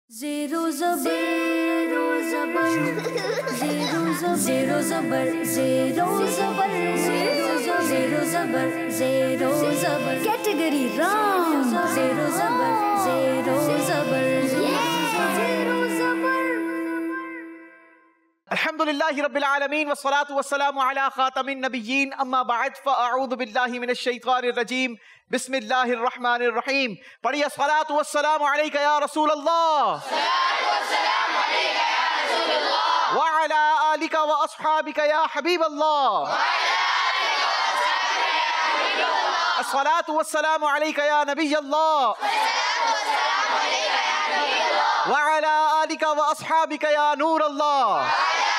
ज़ेरो ज़बर ज़ेरो ज़बर ज़ेरो ज़बर category wrong ज़ेरो ज़बर अल्हम्दुलिल्लाहि रब्बिल आलमीन वस्सलातु वस्सलामु अला खातमिन नबिय्यीन अम्मा बअद फ़अऊज़ु बिल्लाहि मिनश शैतानिर रजीम बिस्मिल्लाहिर रहमानिर रहीम। पढ़िए अस्सलातु वस्सलामु अलैका या रसूल अल्लाह व अला आलिका व अस्हाबिका या हबीब अल्लाह। अस्सलातु वस्सलामु अलैका या नबी अल्लाह व अला आलिका व अस्हाबिका या नूर अल्लाह।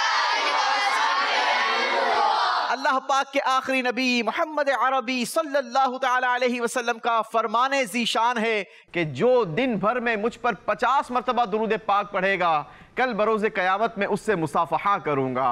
अल्लाह पाक के आखिरी नबी मोहम्मद अरबी सल्लल्लाहु तआला अलैहि वसल्लम का फरमाने ज़ीशान है कि जो दिन भर में मुझ पर 50 मरतबा दुरूद पाक पढ़ेगा कल बरोज़े क़यामत में उससे मुसाफ़हा करूंगा।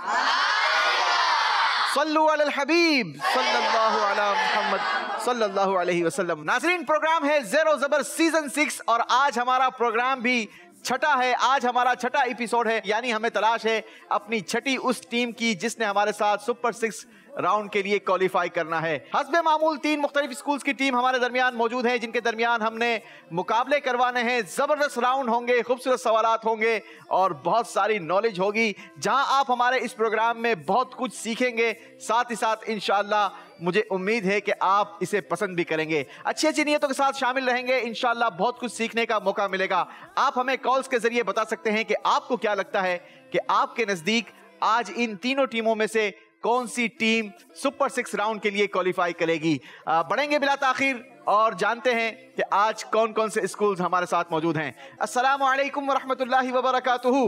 सल्लु अलल हबीब सल्लल्लाहु अला मुहम्मद सल्लल्लाहु अलैहि वसल्लम। नाज़रीन, प्रोग्राम है ज़ेरो ज़बर सीजन 6 और आज हमारा प्रोग्राम भी छठा है। आज हमारा छठा एपिसोड है, यानी हमें तलाश है अपनी छठी उस टीम की जिसने हमारे साथ सुपर 6 राउंड के लिए क्वालिफाई करना है। हस्बे मामूल 3 मुख्तलिफ स्कूल्स की टीम हमारे दरमियान मौजूद है जिनके दरमियान हमने मुकाबले करवाने हैं। जबरदस्त राउंड होंगे, खूबसूरत सवालात होंगे और बहुत सारी नॉलेज होगी जहां आप हमारे इस प्रोग्राम में बहुत कुछ सीखेंगे। साथ ही साथ इंशाअल्लाह मुझे उम्मीद है कि आप इसे पसंद भी करेंगे। अच्छी अच्छी नीयतों के साथ शामिल रहेंगे, इंशाअल्लाह बहुत कुछ सीखने का मौका मिलेगा। आप हमें कॉल्स के जरिए बता सकते हैं कि आपको क्या लगता है कि आपके नजदीक आज इन तीनों टीमों में से कौन सी टीम सुपर 6 राउंड के लिए क्वालिफाई करेगी। बढ़ेंगे बिला ताखिर और जानते हैं कि आज कौन कौन से स्कूल्स हमारे साथ मौजूद हैं। अस्सलामु अलैकुम वरहमतुल्लाहि वबरकातुहू।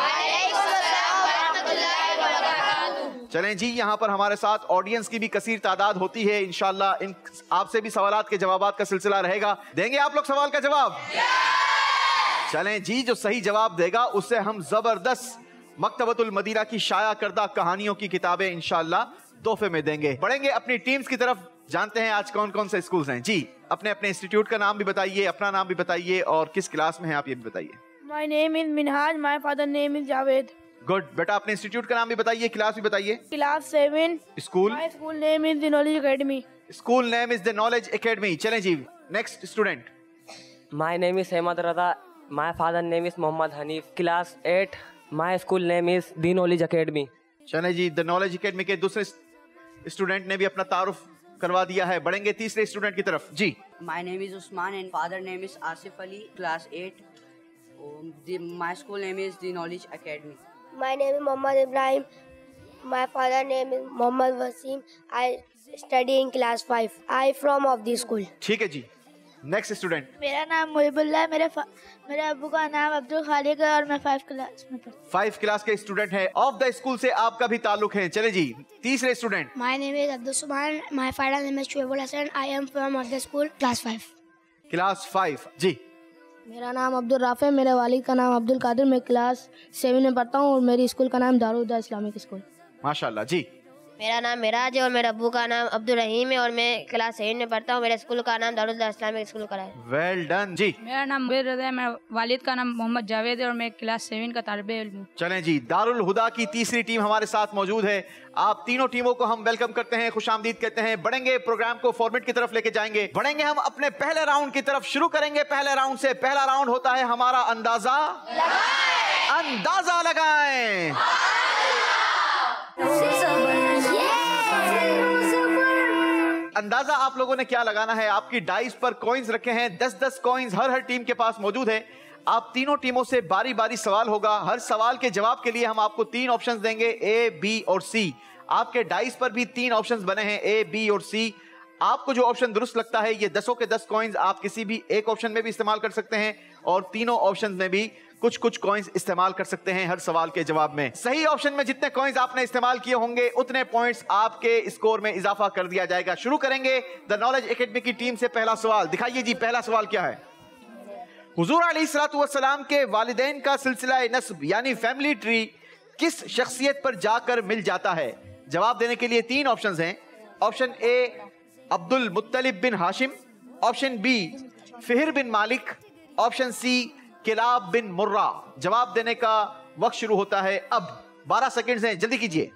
चलें जी, यहाँ पर हमारे साथ ऑडियंस की भी कसीर तादाद होती है। इंशाल्लाह इन आपसे भी सवालात के जवाबात का सिलसिला रहेगा। देंगे आप लोग सवाल का जवाब? चलें जी, जो सही जवाब देगा उससे हम जबरदस्त मकतबतुल मदीना की शाया करदा कहानियों की किताबें इंशाल्लाह तोहफे में देंगे। बढ़ेंगे अपनी टीम्स की तरफ, जानते हैं आज कौन कौन से स्कूल्स हैं। जी, अपने अपने इंस्टीट्यूट का नाम भी बताइए, अपना नाम भी बताइए और किस क्लास में हैं आप ये भी बताइए। My name is Minhaj, my father name is Javed. Good बेटा, अपने इंस्टीट्यूट का नाम भी बताइए, क्लास भी बताइए। Class 7. School? My school name is the Knowledge Academy. School name is the knowledge Academy. चलें जी, next student. My name is Ahmad Raza. My father name is Mohammad Hanif. Class 8. My school name is The Knowledge Academy. चलें जी, the knowledge academy के दूसरे student ने भी अपना तारुफ करवा दिया है। बढ़ेंगे तीसरे स्टूडेंट की तरफ। जी, My name is Usman and father name is Asif Ali, class 8. My school name is The Knowledge Academy. My name is Mohammad Ibrahim. My father name is Mohammad Wasim. I study in class 5. I from of the school. ठीक है जी, next student. मेरा नाम मुहिबुल्लाह है, मेरे अब्बू का नाम अब्दुल खालिक है और मैं 5 क्लास में पढ़ता हूँ। 5 क्लास के स्टूडेंट है। ऑफ द स्कूल से आपका भी ताल्लुक है। चले जी, तीसरे student. My name is Abdul Subhan. My father name is Shuaibul Hasan. I am from of the school class 5. Class 5। जी, मेरा नाम अब्दुल राफे, मेरे वालिद का नाम अब्दुल कादिर, मैं क्लास 7 में पढ़ता हूँ और मेरी स्कूल का नाम दारुल हुदा इस्लामिक स्कूल। माशाल्लाह। जी, मेरा नाम मिराज है और मेरे अब्बू का नाम अब्दुल रहीम है और मैं क्लास 7 में पढ़ता हूँ। मेरे स्कूल का नाम दारुल हुदा इस्लामिक स्कूल का है। Well done. जी, मेरा नाम मुबीर रज़ा है, मेरे वालिद का नाम मोहम्मद जावेद है और मैं क्लास 7 का तालिबे इल्म हूँ। चलें जी, दारुल हुदा की तीसरी टीम हमारे साथ मौजूद है। आप तीनों टीमों को हम वेलकम करते हैं, खुशामदीद कहते हैं। बढ़ेंगे प्रोग्राम को फॉर्मेट की तरफ लेके जाएंगे। बढ़ेंगे हम अपने पहले राउंड की तरफ। शुरू करेंगे पहले राउंड से। पहला राउंड होता है हमारा अंदाजा लगाएं। अंदाजा लगाएं। अंदाजा आप लोगों ने क्या लगाना है? आपकी डाइस पर कॉइन्स रखे हैं, 10-10 कॉइन्स हर टीम के पास मौजूद है। आप तीनों टीमों से बारी बारी सवाल होगा। हर सवाल के जवाब के लिए हम आपको 3 ऑप्शंस देंगे, ए, बी और सी। आपके डाइस पर भी 3 ऑप्शंस बने हैं, ए, बी और सी। आपको जो ऑप्शन दुरुस्त लगता है, ये 10 के 10 कॉइन्स आप किसी भी एक ऑप्शन में भी इस्तेमाल कर सकते हैं और तीनों ऑप्शन में भी कुछ कुछ कॉइन्स इस्तेमाल कर सकते हैं हर सवाल के जवाब में। सही ऑप्शन में जितने कॉइन्स आपने इस्तेमाल किए होंगे उतने पॉइंट्स आपके स्कोर में इजाफा कर दिया जाएगा। शुरू करेंगे द नॉलेज एकेडमी की टीम से। पहला सवाल दिखाइए जी, पहला सवाल क्या है? हुजूर अलैहिस्सलातु वस्सलाम के वालिदैन का सिलसिला नस्ब यानी फैमिली ट्री किस शख्सियत पर जाकर मिल जाता है? जवाब देने के लिए 3 ऑप्शंस हैं। Option A Abdul Muttalib bin Hashim, option B Fihr bin Malik, option C Kilab bin मुर्रा। जवाब देने का वक्त शुरू होता है अब। 12 सेकंड्स हैं, जल्दी कीजिए।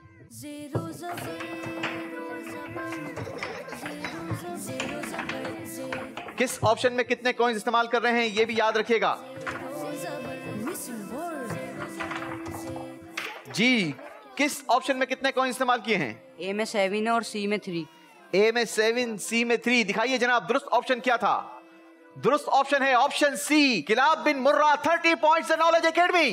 किस ऑप्शन में कितने कॉइंस इस्तेमाल कर रहे हैं ये भी याद रखिएगा जी। किस ऑप्शन में कितने कॉइंस इस्तेमाल किए हैं? ए में 7 और सी में 3। ए में 7, सी में 3। दिखाइए जनाब, दुरुस्त ऑप्शन क्या था? दुरुस्त ऑप्शन है option C, Kilab bin Murrah. 30 points knowledge academy.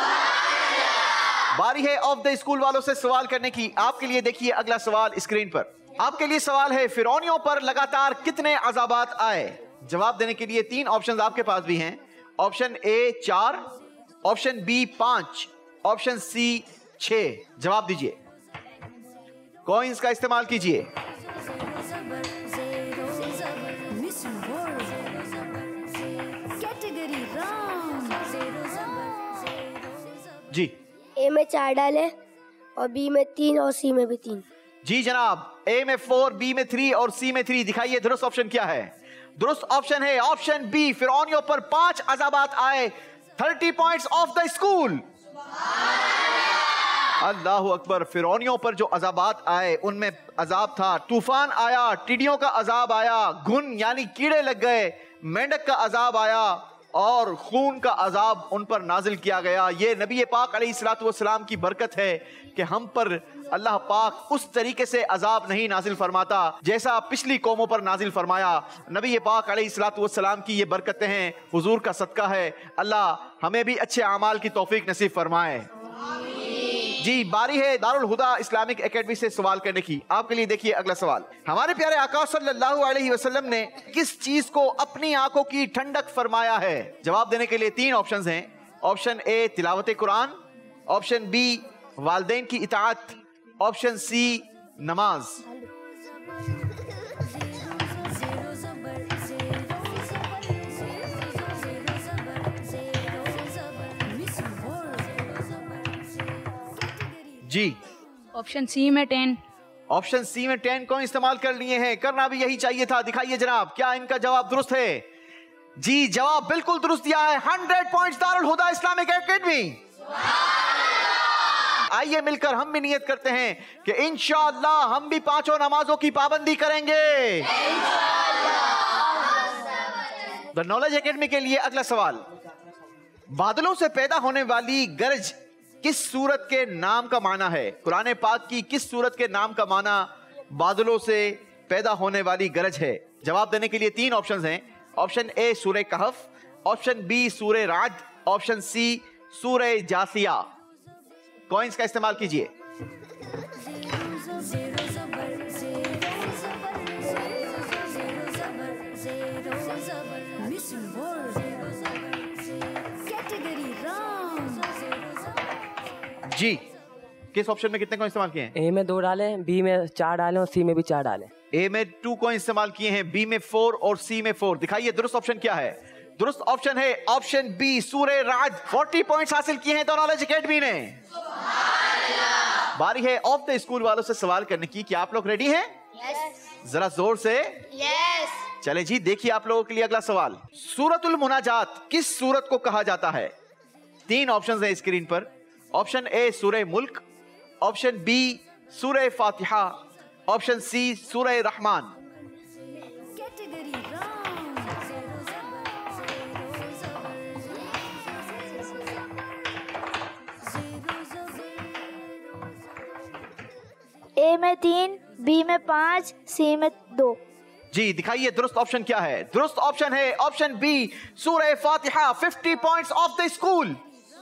बारी है ऑफ द स्कूल वालों से सवाल करने की। आपके लिए देखिए अगला सवाल स्क्रीन पर। आपके लिए सवाल है, फिरौनियों पर लगातार कितने अजाबात आए? जवाब देने के लिए 3 ऑप्शंस आपके पास भी हैं। Option A 4, option B 5, option C 6। जवाब दीजिए, कॉइंस का इस्तेमाल कीजिए। जी। ए में 4 डाले और बी में 3 और सी में भी 3। जी जनाब, ए में 4, बी में 3 और सी में 3। दिखाइए दुरुस्त ऑप्शन क्या है? दुरुस्त ऑप्शन है ऑप्शन बी, फिरौनियों पर 5 अजाबात आए। 30 पॉइंट्स ऑफ द स्कूल। अल्लाहु अकबर। फिरौनियों पर जो अजाबात आए उनमें अजाब था, तूफान आया, टिड्डियों का अजाब आया, घुन यानी कीड़े लग गए, मेंढक का अजाब आया और खून का अजाब उन पर नाजिल किया गया। ये नबी पाक अलैहिस्सलातु वस्सलाम की बरकत है कि हम पर अल्लाह पाक उस तरीके से अजाब नहीं नाजिल फरमाता जैसा पिछली कौमों पर नाजिल फरमाया। नबी पाक अलैहिस्सलातु वस्सलाम की ये बरकतें हैं, हुजूर का सदका है। अल्लाह हमें भी अच्छे अमाल की तौफीक नसीब फरमाए। जी, बारी है दारुल हुदा इस्लामिक एकेडमी से सवाल करने की। आपके लिए देखिए अगला सवाल। हमारे प्यारे आका सल्लल्लाहु अलैहि वसल्लम ने किस चीज को अपनी आंखों की ठंडक फरमाया है? जवाब देने के लिए 3 ऑप्शंस हैं। ऑप्शन ए तिलावत कुरान, ऑप्शन बी वालिदैन की इताअत, ऑप्शन सी नमाज। जी। ऑप्शन सी में 10। ऑप्शन सी में 10 को इस्तेमाल कर लिए हैं। करना भी यही चाहिए था। दिखाइए जनाब, क्या इनका जवाब दुरुस्त है? जी, जवाब बिल्कुल दुरुस्त दिया है। 100 points Darul Huda Islamic academy. आइए मिलकर हम भी नियत करते हैं कि इंशाअल्लाह हम भी 5 नमाजों की पाबंदी करेंगे। द नॉलेज एकेडमी के लिए अगला सवाल। बादलों से पैदा होने वाली गरज किस सूरत के नाम का माना है? कुरान पाक की किस सूरत के नाम का माना बादलों से पैदा होने वाली गरज है? जवाब देने के लिए 3 ऑप्शंस हैं। ऑप्शन ए सूरह कहफ, ऑप्शन बी सूरह राद, ऑप्शन सी सूरह जासिया। कॉइंस का इस्तेमाल कीजिए। जी, किस ऑप्शन में कितने को इस्तेमाल किए हैं? ए में 2 डाले, बी में 4 डाले और सी में भी 4 डाले। ए में 2 को इस्तेमाल किए हैं, बी में 4 और सी में 4। दिखाइए दुरुस्त ऑप्शन क्या है? दुरुस्त ऑप्शन है ऑप्शन बी सूरह राद। 40 पॉइंट्स हासिल किए हैं तो नॉलेज एकेडमी ने। बारी है ऑफ द स्कूल वालों से सवाल करने की। क्या आप लोग रेडी हैं? जरा जोर से चले जी। देखिए आप लोगों के लिए अगला सवाल। सूरतुल मुनाजात किस सूरत को कहा जाता है? 3 ऑप्शंस हैं स्क्रीन पर। ऑप्शन ए सूरह मुल्क, ऑप्शन बी सूरह फातिहा, ऑप्शन सी सूरह रहमान। ए में 3, बी में 5, सी में 2। जी, दिखाइए दुरुस्त ऑप्शन क्या है? दुरुस्त ऑप्शन है ऑप्शन बी सूरह फातिहा। 50 पॉइंट्स ऑफ द स्कूल।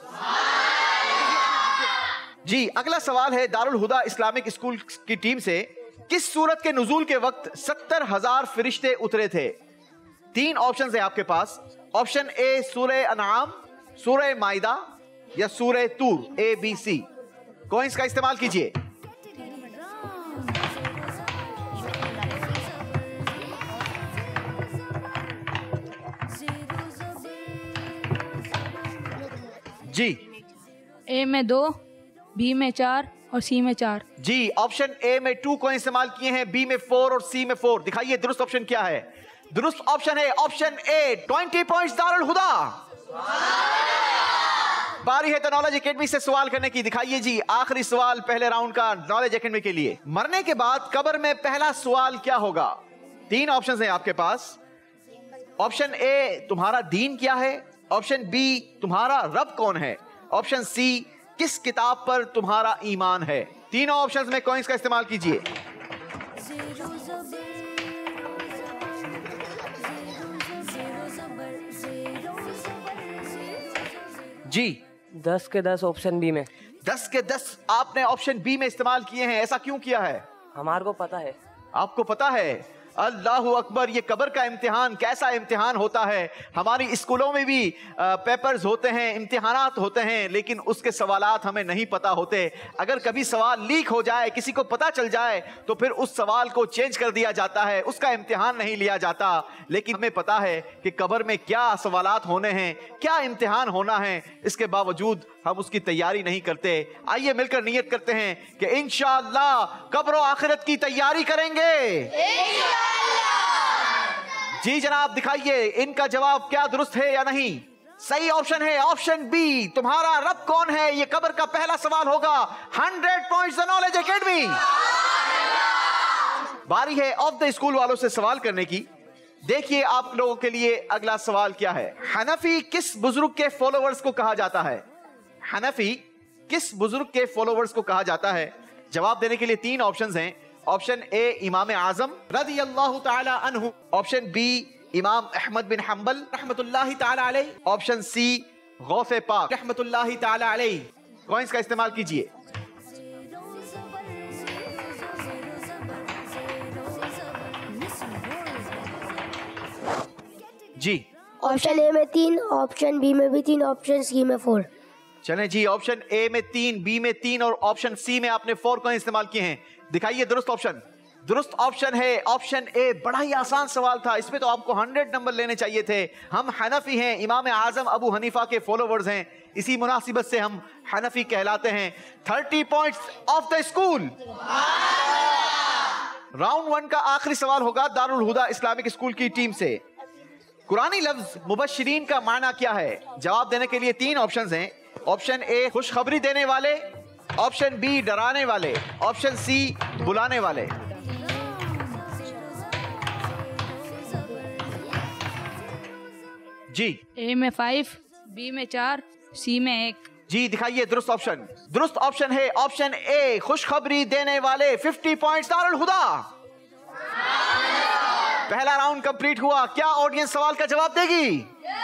जी, अगला सवाल है दारुल हुदा इस्लामिक स्कूल की टीम से। किस सूरत के नुज़ूल के वक्त 70,000 फरिश्ते उतरे थे? 3 ऑप्शंस है आपके पास। ऑप्शन ए सूरह अनआम, सूरह माइदा या सूरह तूर। A B C. कॉइंस का इस्तेमाल कीजिए। जी, ए में 2, बी में 4 और सी में 4। जी, ऑप्शन ए में 2 को इस्तेमाल किए हैं, बी में 4 और सी में 4। दिखाइए दुरुस्त ऑप्शन क्या है? दुरुस्त ऑप्शन है option A 20 points Darul Huda. बारी है तो नॉलेज एकेडमी से सवाल करने की। दिखाइए जी आखिरी सवाल पहले राउंड का नॉलेज एकेडमी के लिए। मरने के बाद कब्र में पहला सवाल क्या होगा? 3 ऑप्शंस हैं आपके पास। ऑप्शन ए तुम्हारा दीन क्या है, ऑप्शन बी तुम्हारा रब कौन है, ऑप्शन सी किस किताब पर तुम्हारा ईमान है। तीनों ऑप्शंस में कॉइंस का इस्तेमाल कीजिए। जी 10 के 10 ऑप्शन बी में। 10 के 10 आपने ऑप्शन बी में इस्तेमाल किए हैं, ऐसा क्यों किया है? हमारे को पता है। आपको पता है? अल्लाहु अकबर। ये कब्र का इम्तिहान कैसा इम्तिहान होता है। हमारी स्कूलों में भी पेपर्स होते हैं, इम्तिहानात होते हैं, लेकिन उसके सवालात हमें नहीं पता होते। अगर कभी सवाल लीक हो जाए, किसी को पता चल जाए, तो फिर उस सवाल को चेंज कर दिया जाता है, उसका इम्तिहान नहीं लिया जाता। लेकिन हमें पता है कि कब्र में क्या सवालात होने हैं, क्या इम्तिहान होना है, इसके बावजूद हम उसकी तैयारी नहीं करते। आइए मिलकर नियत करते हैं कि इंशाअल्लाह कब्र और आखिरत की तैयारी करेंगे। जी जनाब, दिखाइए इनका जवाब क्या दुरुस्त है या नहीं। सही ऑप्शन है ऑप्शन बी, तुम्हारा रब कौन है। ये कब्र का पहला सवाल होगा। 100 पॉइंट्स नॉलेज एकेडमी। बारी है ऑफ द स्कूल वालों से सवाल करने की। देखिए आप लोगों के लिए अगला सवाल क्या है। हनफी किस बुजुर्ग के फॉलोवर्स को कहा जाता है? हनफी किस बुजुर्ग के फॉलोवर्स को कहा जाता है? जवाब देने के लिए 3 ऑप्शंस हैं। ऑप्शन ए इमाम आजम रज़ी अल्लाहु ताला अन्हु, ऑप्शन बी इमाम अहमद बिन हंबल रहमतुल्लाहि ताला अलैहि, ऑप्शन सी गौसे पाक रहमतुल्लाहि ताला अलैहि। कॉइंस का इस्तेमाल कीजिए। जी ऑप्शन ए में 3, ऑप्शन बी में भी 3, ऑप्शन सी में 4। चलें जी, ऑप्शन ए में 3, बी में 3 और ऑप्शन सी में आपने 4 कॉइन इस्तेमाल किए हैं। दिखाइए दुरुस्त ऑप्शन। दुरुस्त ऑप्शन है ऑप्शन ए। बड़ा ही आसान सवाल था, इसमें तो आपको 100 नंबर लेने चाहिए थे। हम हनफी हैं, इमाम आजम अबू हनीफा के फॉलोवर्स हैं, इसी मुनासिबत से हम हनफी कहलाते हैं। 30 points of the school. Round 1 का आखिरी सवाल होगा दारुल हुदा इस्लामिक स्कूल की टीम से। कुरानी लफ्ज मुबश्शिरीन का माना क्या है? जवाब देने के लिए 3 ऑप्शंस हैं। ऑप्शन ए खुशखबरी देने वाले, ऑप्शन बी डराने वाले, ऑप्शन सी बुलाने वाले। जी ए में 5, बी में 4, सी में 1। जी दिखाइए दुरुस्त ऑप्शन। दुरुस्त ऑप्शन है ऑप्शन ए खुशखबरी देने वाले। 50 पॉइंट्स दारुल हुदा। पहला राउंड कंप्लीट हुआ। क्या ऑडियंस सवाल का जवाब देगी?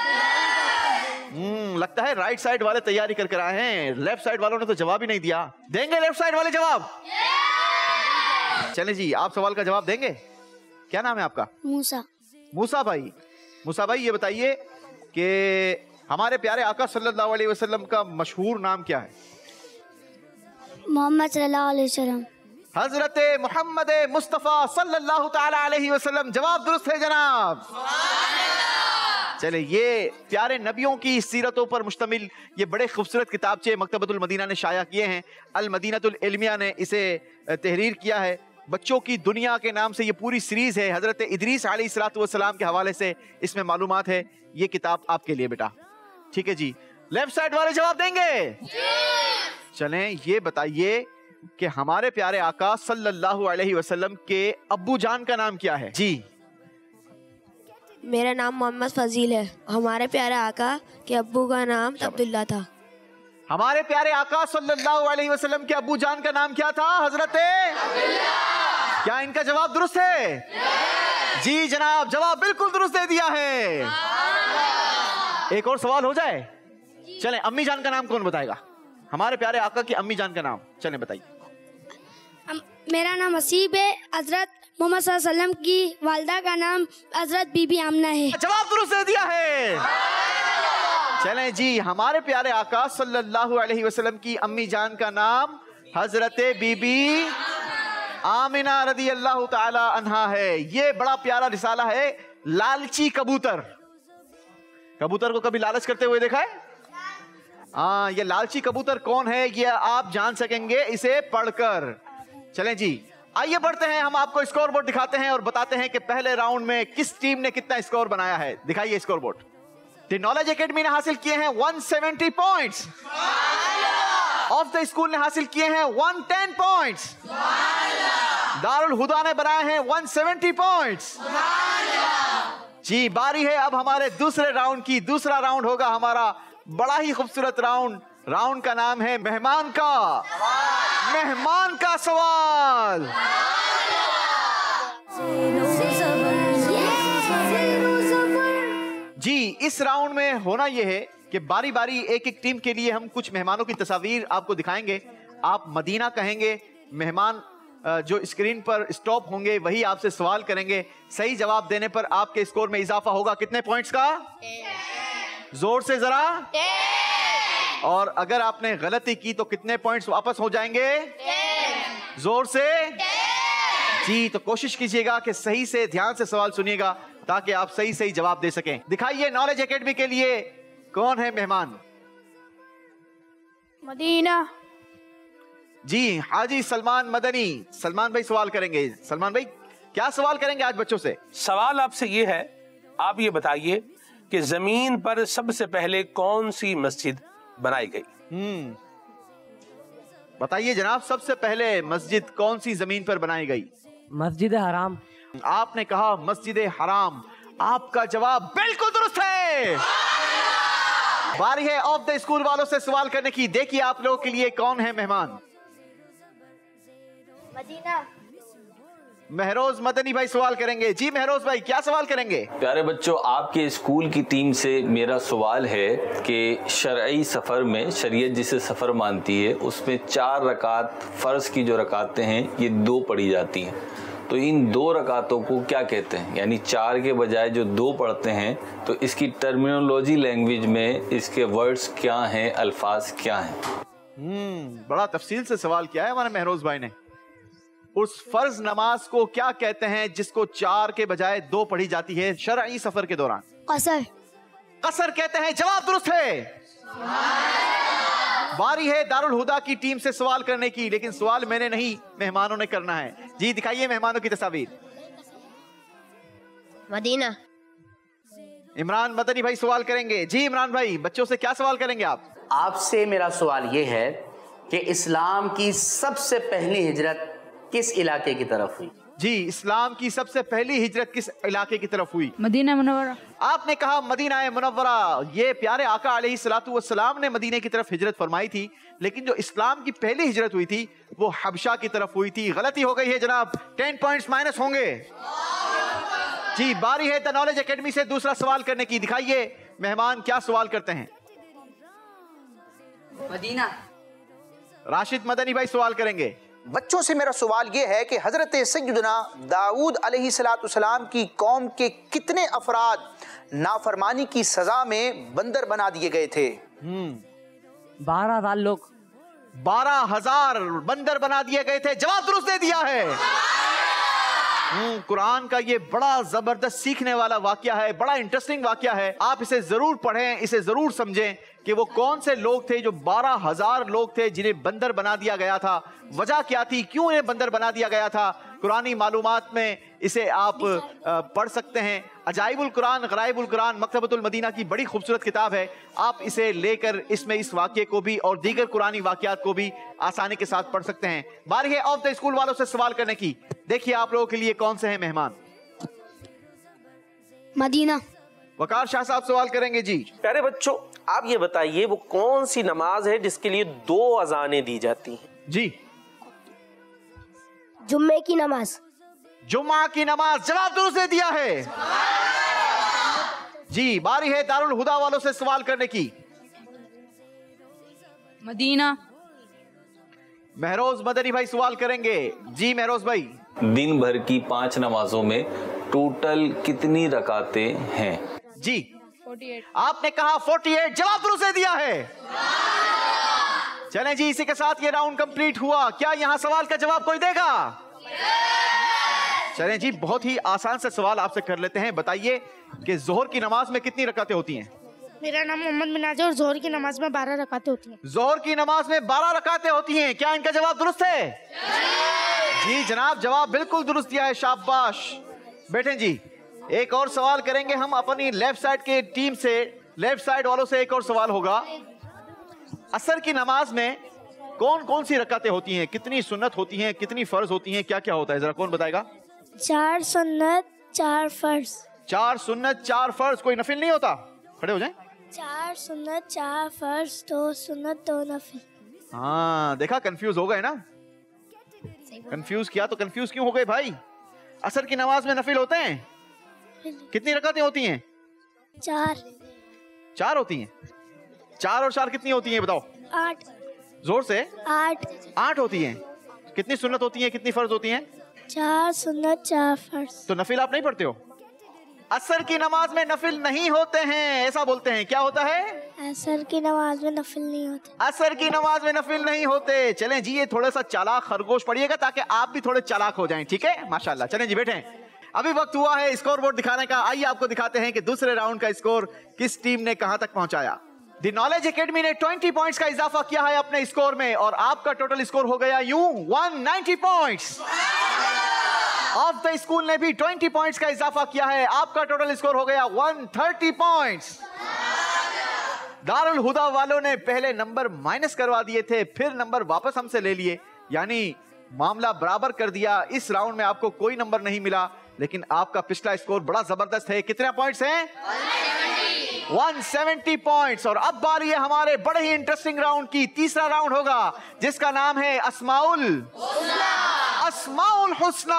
लगता है राइट साइड वाले तैयारी करके आए हैं, लेफ्ट साइड वालों ने तो जवाब ही नहीं दिया। देंगे लेफ्ट साइड वाले जवाब? चले जी, आप सवाल का जवाब देंगे। क्या नाम है आपका? मूसा। मूसा भाई। मूसा भाई ये बताइए कि हमारे प्यारे आका सल्लल्लाहु अलैहि वसल्लम का मशहूर नाम क्या है? मोहम्मद सल्लल्लाहु अलैहि वसल्लम। हजरत मोहम्मद मुस्तफ़ा सल्लल्लाहु ताला अलैहि वसल्लम। जवाब दुरुस्त है जनाब। चले, ये प्यारे नबियों की सीरतों पर मुश्तमिल ये बड़े खूबसूरत किताबचे मकतबतुल मदीना ने शाया किए हैं। अल मदीनतुल इल्मिया ने इसे तहरीर किया है। बच्चों की दुनिया के नाम से ये पूरी सीरीज है। हजरत इदरीस अलैहिस्सलातु वस्सलाम के हवाले से इसमें मालूमात है। ये किताब आपके लिए बेटा। ठीक है जी, लेफ्ट साइड वाले जवाब देंगे? चलें, ये बताइए कि हमारे प्यारे आका सल्लल्लाहु अलैहि वसल्लम के अब्बू जान का नाम क्या है? जी मेरा नाम मोहम्मद फजील है। हमारे प्यारे आका के अब्बू का नाम अब्दुल्ला था। हमारे प्यारे आका सल्लल्लाहु अलैहि वसल्लम के अब्बू जान का नाम क्या था? हजरत क्या इनका जवाब दुरुस्त है? जी जनाब, जवाब बिल्कुल दुरुस्त दे दिया है। एक और सवाल हो जाए। चलें, अम्मी जान का नाम कौन बताएगा? हमारे प्यारे आका की अम्मी जान का नाम चलें बताइए। मेरा नाम हसीब है। हजरत मोहम्मद सल्लल्लाहु अलैहि वसल्लम की वालिदा का नाम हजरत बीबी आमना है। जवाब दुरुस्त दे दिया है। चलें जी, हमारे प्यारे आका सल्लल्लाहु अलैहि वसल्लम की अम्मी जान का नाम हजरत बीबी आमिना रदी अल्लाह ताला अन्हा है। ये बड़ा प्यारा रिसाला है, लालची कबूतर। कबूतर को कभी लालच करते हुए देखा है? हाँ, ये लालची कबूतर कौन है ये आप जान सकेंगे इसे पढ़कर। चलें जी, आइए बढ़ते हैं। हम आपको स्कोर बोर्ड दिखाते हैं और बताते हैं कि पहले राउंड में किस टीम ने कितना स्कोर बनाया है। दिखाइए score board. The knowledge academy ने हासिल किए हैं 170 पॉइंट्स। ऑफ द स्कूल ने हासिल किए हैं 110 पॉइंट्स। दारुल हुदा ने बनाए हैं 170 पॉइंट्स। जी, बारी है अब हमारे दूसरे राउंड की। दूसरा राउंड होगा हमारा बड़ा ही खूबसूरत राउंड। राउंड का नाम है मेहमान का सवाल। जी, इस राउंड में होना यह है कि बारी बारी एक एक टीम के लिए हम कुछ मेहमानों की तस्वीर आपको दिखाएंगे। आप मदीना कहेंगे, मेहमान जो स्क्रीन पर स्टॉप होंगे वही आपसे सवाल करेंगे। सही जवाब देने पर आपके स्कोर में इजाफा होगा। कितने पॉइंट्स का? जोर से जरा। और अगर आपने गलती की तो कितने पॉइंट्स वापस हो जाएंगे? जोर से। जी, तो कोशिश कीजिएगा कि सही से ध्यान से सवाल सुनिएगा ताकि आप सही सही जवाब दे सकें। दिखाइए नॉलेज एकेडमी के लिए कौन है मेहमान? मदीना। जी, हाजी सलमान मदनी। सलमान भाई सवाल करेंगे। सलमान भाई, क्या सवाल करेंगे आज बच्चों से? सवाल आपसे ये है, आप ये बताइए कि जमीन पर सबसे पहले कौन सी मस्जिद बनाई गई? बताइए जनाब, सबसे पहले मस्जिद कौन सी जमीन पर बनाई गई? मस्जिद हराम। आपने कहा मस्जिद हराम। आपका जवाब बिल्कुल दुरुस्त है। बारी है ऑफ द स्कूल वालों से सवाल करने की। देखिए आप लोगों के लिए कौन है मेहमान? मदीना। महरोज मदनी भाई सवाल करेंगे। जी महरोज भाई, क्या सवाल करेंगे? प्यारे बच्चों, आपके स्कूल की टीम से मेरा सवाल है कि शरई सफ़र में, शरीयत जिसे सफ़र मानती है, उसमें 4 रकात फ़र्ज की जो रकातें हैं ये 2 पढ़ी जाती हैं, तो इन 2 रकातों को क्या कहते हैं? यानी 4 के बजाय जो 2 पढ़ते हैं, तो इसकी टर्मिनोलॉजी लैंग्वेज में इसके वर्ड्स क्या हैं, अल्फाज क्या हैं? बड़ा तफसील से सवाल किया है हमारे महरोज भाई ने। उस फर्ज नमाज को क्या कहते हैं जिसको 4 के बजाय 2 पढ़ी जाती है शरई सफर के दौरान? कसर। कसर कहते हैं। जवाब दुरुस्त है। बारी है दारुल हुदा की टीम से सवाल करने की, लेकिन सवाल मैंने नहीं, मेहमानों ने करना है। जी दिखाइए मेहमानों की तस्वीर। मदीना। इमरान मदनी भाई सवाल करेंगे। जी इमरान भाई, बच्चों से क्या सवाल करेंगे आप? आपसे मेरा सवाल ये है कि इस्लाम की सबसे पहली हिजरत किस इलाके की तरफ हुई? जी, इस्लाम की सबसे पहली हिजरत किस इलाके की तरफ हुई? मदीना मुनव्वरा। आपने कहा मदीना मुनव्वरा। ये प्यारे आका अलैहिस्सलातु वस्सलाम ने मदीने की तरफ हिजरत फरमाई थी, लेकिन जो इस्लाम की पहली हिजरत हुई थी वो हबशा की तरफ हुई थी। गलती हो गई है जनाब, 10 पॉइंट्स माइनस होंगे। जी बारी है द नॉलेज एकेडमी से दूसरा सवाल करने की। दिखाइए मेहमान क्या सवाल करते हैं। मदीना। राशिद मदनी भाई सवाल करेंगे। बच्चों से मेरा सवाल यह है कि हजरत सैयदना दाऊद अलैहिस्सलाम की कौम के कितने अफराद नाफरमानी की सजा में बंदर बना दिए गए थे? 12,000 लोग। 12,000 बंदर बना दिए गए थे। जवाब दुरुस्त दे दिया है। कुरान का ये बड़ा जबरदस्त सीखने वाला वाकया है, बड़ा इंटरेस्टिंग वाकया है। आप इसे जरूर पढ़ें, इसे जरूर समझें कि वो कौन से लोग थे जो 12,000 लोग थे जिन्हें बंदर बना दिया गया था। वजह क्या थी, क्यों इन्हें बंदर बना दिया गया था? कुरानी मालूमात में इसे आप पढ़ सकते हैं। अजाइबुल कुरान गराइबुल कुरान मकतबतुल मदीना की बड़ी खूबसूरत किताब है। आप इसे लेकर इसमें इस वाकये को भी और दीगर कुरानी वाकयात को भी आसानी के साथ पढ़ सकते हैं। बारी है ऑफ द स्कूल वालों से सवाल करने की। देखिए आप लोगों के लिए कौन से हैं मेहमान। मदीना। वकार शाह साहब सवाल करेंगे। जी प्यारे बच्चों, आप ये बताइए वो कौन सी नमाज है जिसके लिए 2 अजानें दी जाती हैं? जी जुम्मे की नमाज। जुम्मा की नमाज। जवाब दुरुस्त दे दिया है। जी बारी है दारुल हुदा वालों से सवाल करने की। मदीना। महरोज मदनी भाई सवाल करेंगे। जी महरोज भाई। दिन भर की 5 नमाजों में टोटल कितनी रकातें हैं? जी 48। आपने कहा 48। जवाब दुरुस्त दे दिया है। चलें जी, इसी के साथ ये राउंड कंप्लीट हुआ। क्या यहाँ सवाल का जवाब कोई देगा? चलें जी, बहुत ही आसान से सवाल आपसे कर लेते हैं। बताइए कि जोहर की नमाज में कितनी रकातें होती हैं? मेरा नाम मोहम्मद मिनाज है और जोहर की नमाज में 12 रकातें होती हैं। जोहर की नमाज में 12 रकातें होती हैं। क्या इनका जवाब दुरुस्त है? जी जनाब, जवाब बिल्कुल दुरुस्त दिया है। शाबाश। बैठें जी, एक और सवाल करेंगे हम अपनी लेफ्ट साइड के टीम से। लेफ्ट साइड वालों से एक और सवाल होगा, असर की नमाज में कौन कौन सी रकातें होती हैं, कितनी सुन्नत होती हैं, कितनी फर्ज होती हैं, क्या क्या होता है, जरा कौन बताएगा? 4 सुन्नत 4 फर्ज। 4 सुन्नत 4 फर्ज, कोई नफिल नहीं होता? खड़े हो जाएं। 4 सुन्नत 4 फर्ज 2 सुन्नत 2 नफिल। हाँ देखा, कंफ्यूज हो गए ना? कंफ्यूज किया तो कंफ्यूज क्यों हो गए भाई? असर की नमाज में नफिल होते हैं? कितनी रकातें होती हैं? 4 होती हैं। 4 और 4 कितनी होती हैं बताओ? 8। जोर से। 8 होती हैं। कितनी सुन्नत होती हैं, कितनी फर्ज होती हैं? 4 सुन्नत 4 फर्ज। तो नफिल आप नहीं पढ़ते हो? असर की नमाज में नफिल नहीं होते हैं, ऐसा बोलते हैं। क्या होता है? असर की नमाज में नफिल नहीं होते। असर की नमाज में नफिल नहीं होते। चलें जी, ये थोड़ा सा चालाक खरगोश पढ़िएगा ताकि आप भी थोड़े चालाक हो जाएं, ठीक है? माशाल्लाह। चलें जी, बैठें। अभी वक्त हुआ है स्कोर बोर्ड दिखाने का। आइए आपको दिखाते हैं कि दूसरे राउंड का स्कोर किस टीम ने कहां तक पहुंचाया। द नॉलेज एकेडमी ने 20 पॉइंट्स का इजाफा किया है अपने स्कोर में और आपका टोटल स्कोर हो गया यूं 190 पॉइंट्स। ऑफ द स्कूल ने भी 20 पॉइंट्स का इजाफा किया है, आपका टोटल स्कोर हो गया 130 पॉइंट्स। दारुल हुदा वालों ने पहले नंबर माइनस करवा दिए थे, फिर नंबर वापस हमसे ले लिए, यानी मामला बराबर कर दिया। इस राउंड में आपको कोई नंबर नहीं मिला, लेकिन आपका पिछला स्कोर बड़ा जबरदस्त है। कितने पॉइंट्स हैं? 170 पॉइंट्स। और अब बारी है हमारे बड़े ही इंटरेस्टिंग राउंड की। तीसरा राउंड होगा जिसका नाम है अस्माउल हुस्ना।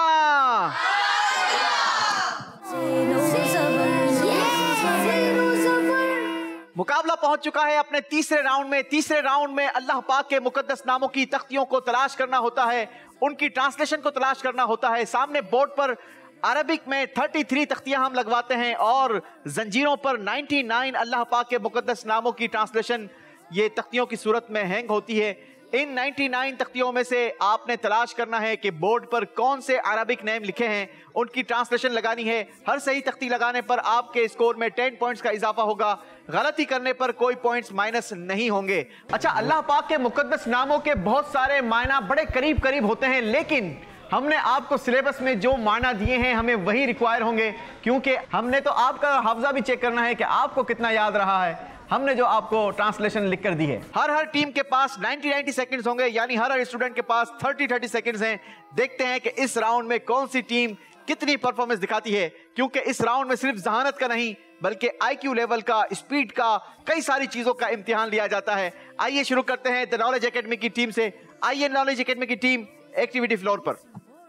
मुकाबला पहुंच चुका है अपने तीसरे राउंड में। तीसरे राउंड में अल्लाह पाक के मुकद्दस नामों की तख्तियों को तलाश करना होता है, उनकी ट्रांसलेशन को तलाश करना होता है। सामने बोर्ड पर अरबिक में 33 तख्तियां हम लगवाते हैं और जंजीरों पर 99 अल्लाह पाक के मुकद्दस नामों की ट्रांसलेशन ये तख्तियों की सूरत में हैंग होती है। इन 99 तख्तियों में से आपने तलाश करना है कि बोर्ड पर कौन से अरबिक नेम लिखे हैं, उनकी ट्रांसलेशन लगानी है। हर सही तख्ती लगाने पर आपके स्कोर में 10 पॉइंट्स का इजाफा होगा, गलती करने पर कोई पॉइंट्स माइनस नहीं होंगे। अच्छा, अल्लाह पाक के मुकद्दस नामों के बहुत सारे मायना बड़े करीब करीब होते हैं, लेकिन हमने आपको सिलेबस में जो माना दिए हैं हमें वही रिक्वायर होंगे, क्योंकि हमने तो आपका हाफजा भी चेक करना है कि आपको कितना याद रहा है। हमने जो आपको ट्रांसलेशन लिख कर दी है। हर टीम के पास 90 सेकंड्स होंगे, यानी हर स्टूडेंट के पास 30 सेकंड्स हैं। देखते हैं कि इस राउंड में कौन सी टीम कितनी परफॉर्मेंस दिखाती है, क्योंकि इस राउंड में सिर्फ जहानत का नहीं बल्कि IQ लेवल का, स्पीड का, कई सारी चीजों का इम्तिहान लिया जाता है। आइए शुरू करते हैं द नॉलेज एकेडमी की टीम से। आइए नॉलेज एकेडमी की टीम एक्टिविटी फ्लोर पर।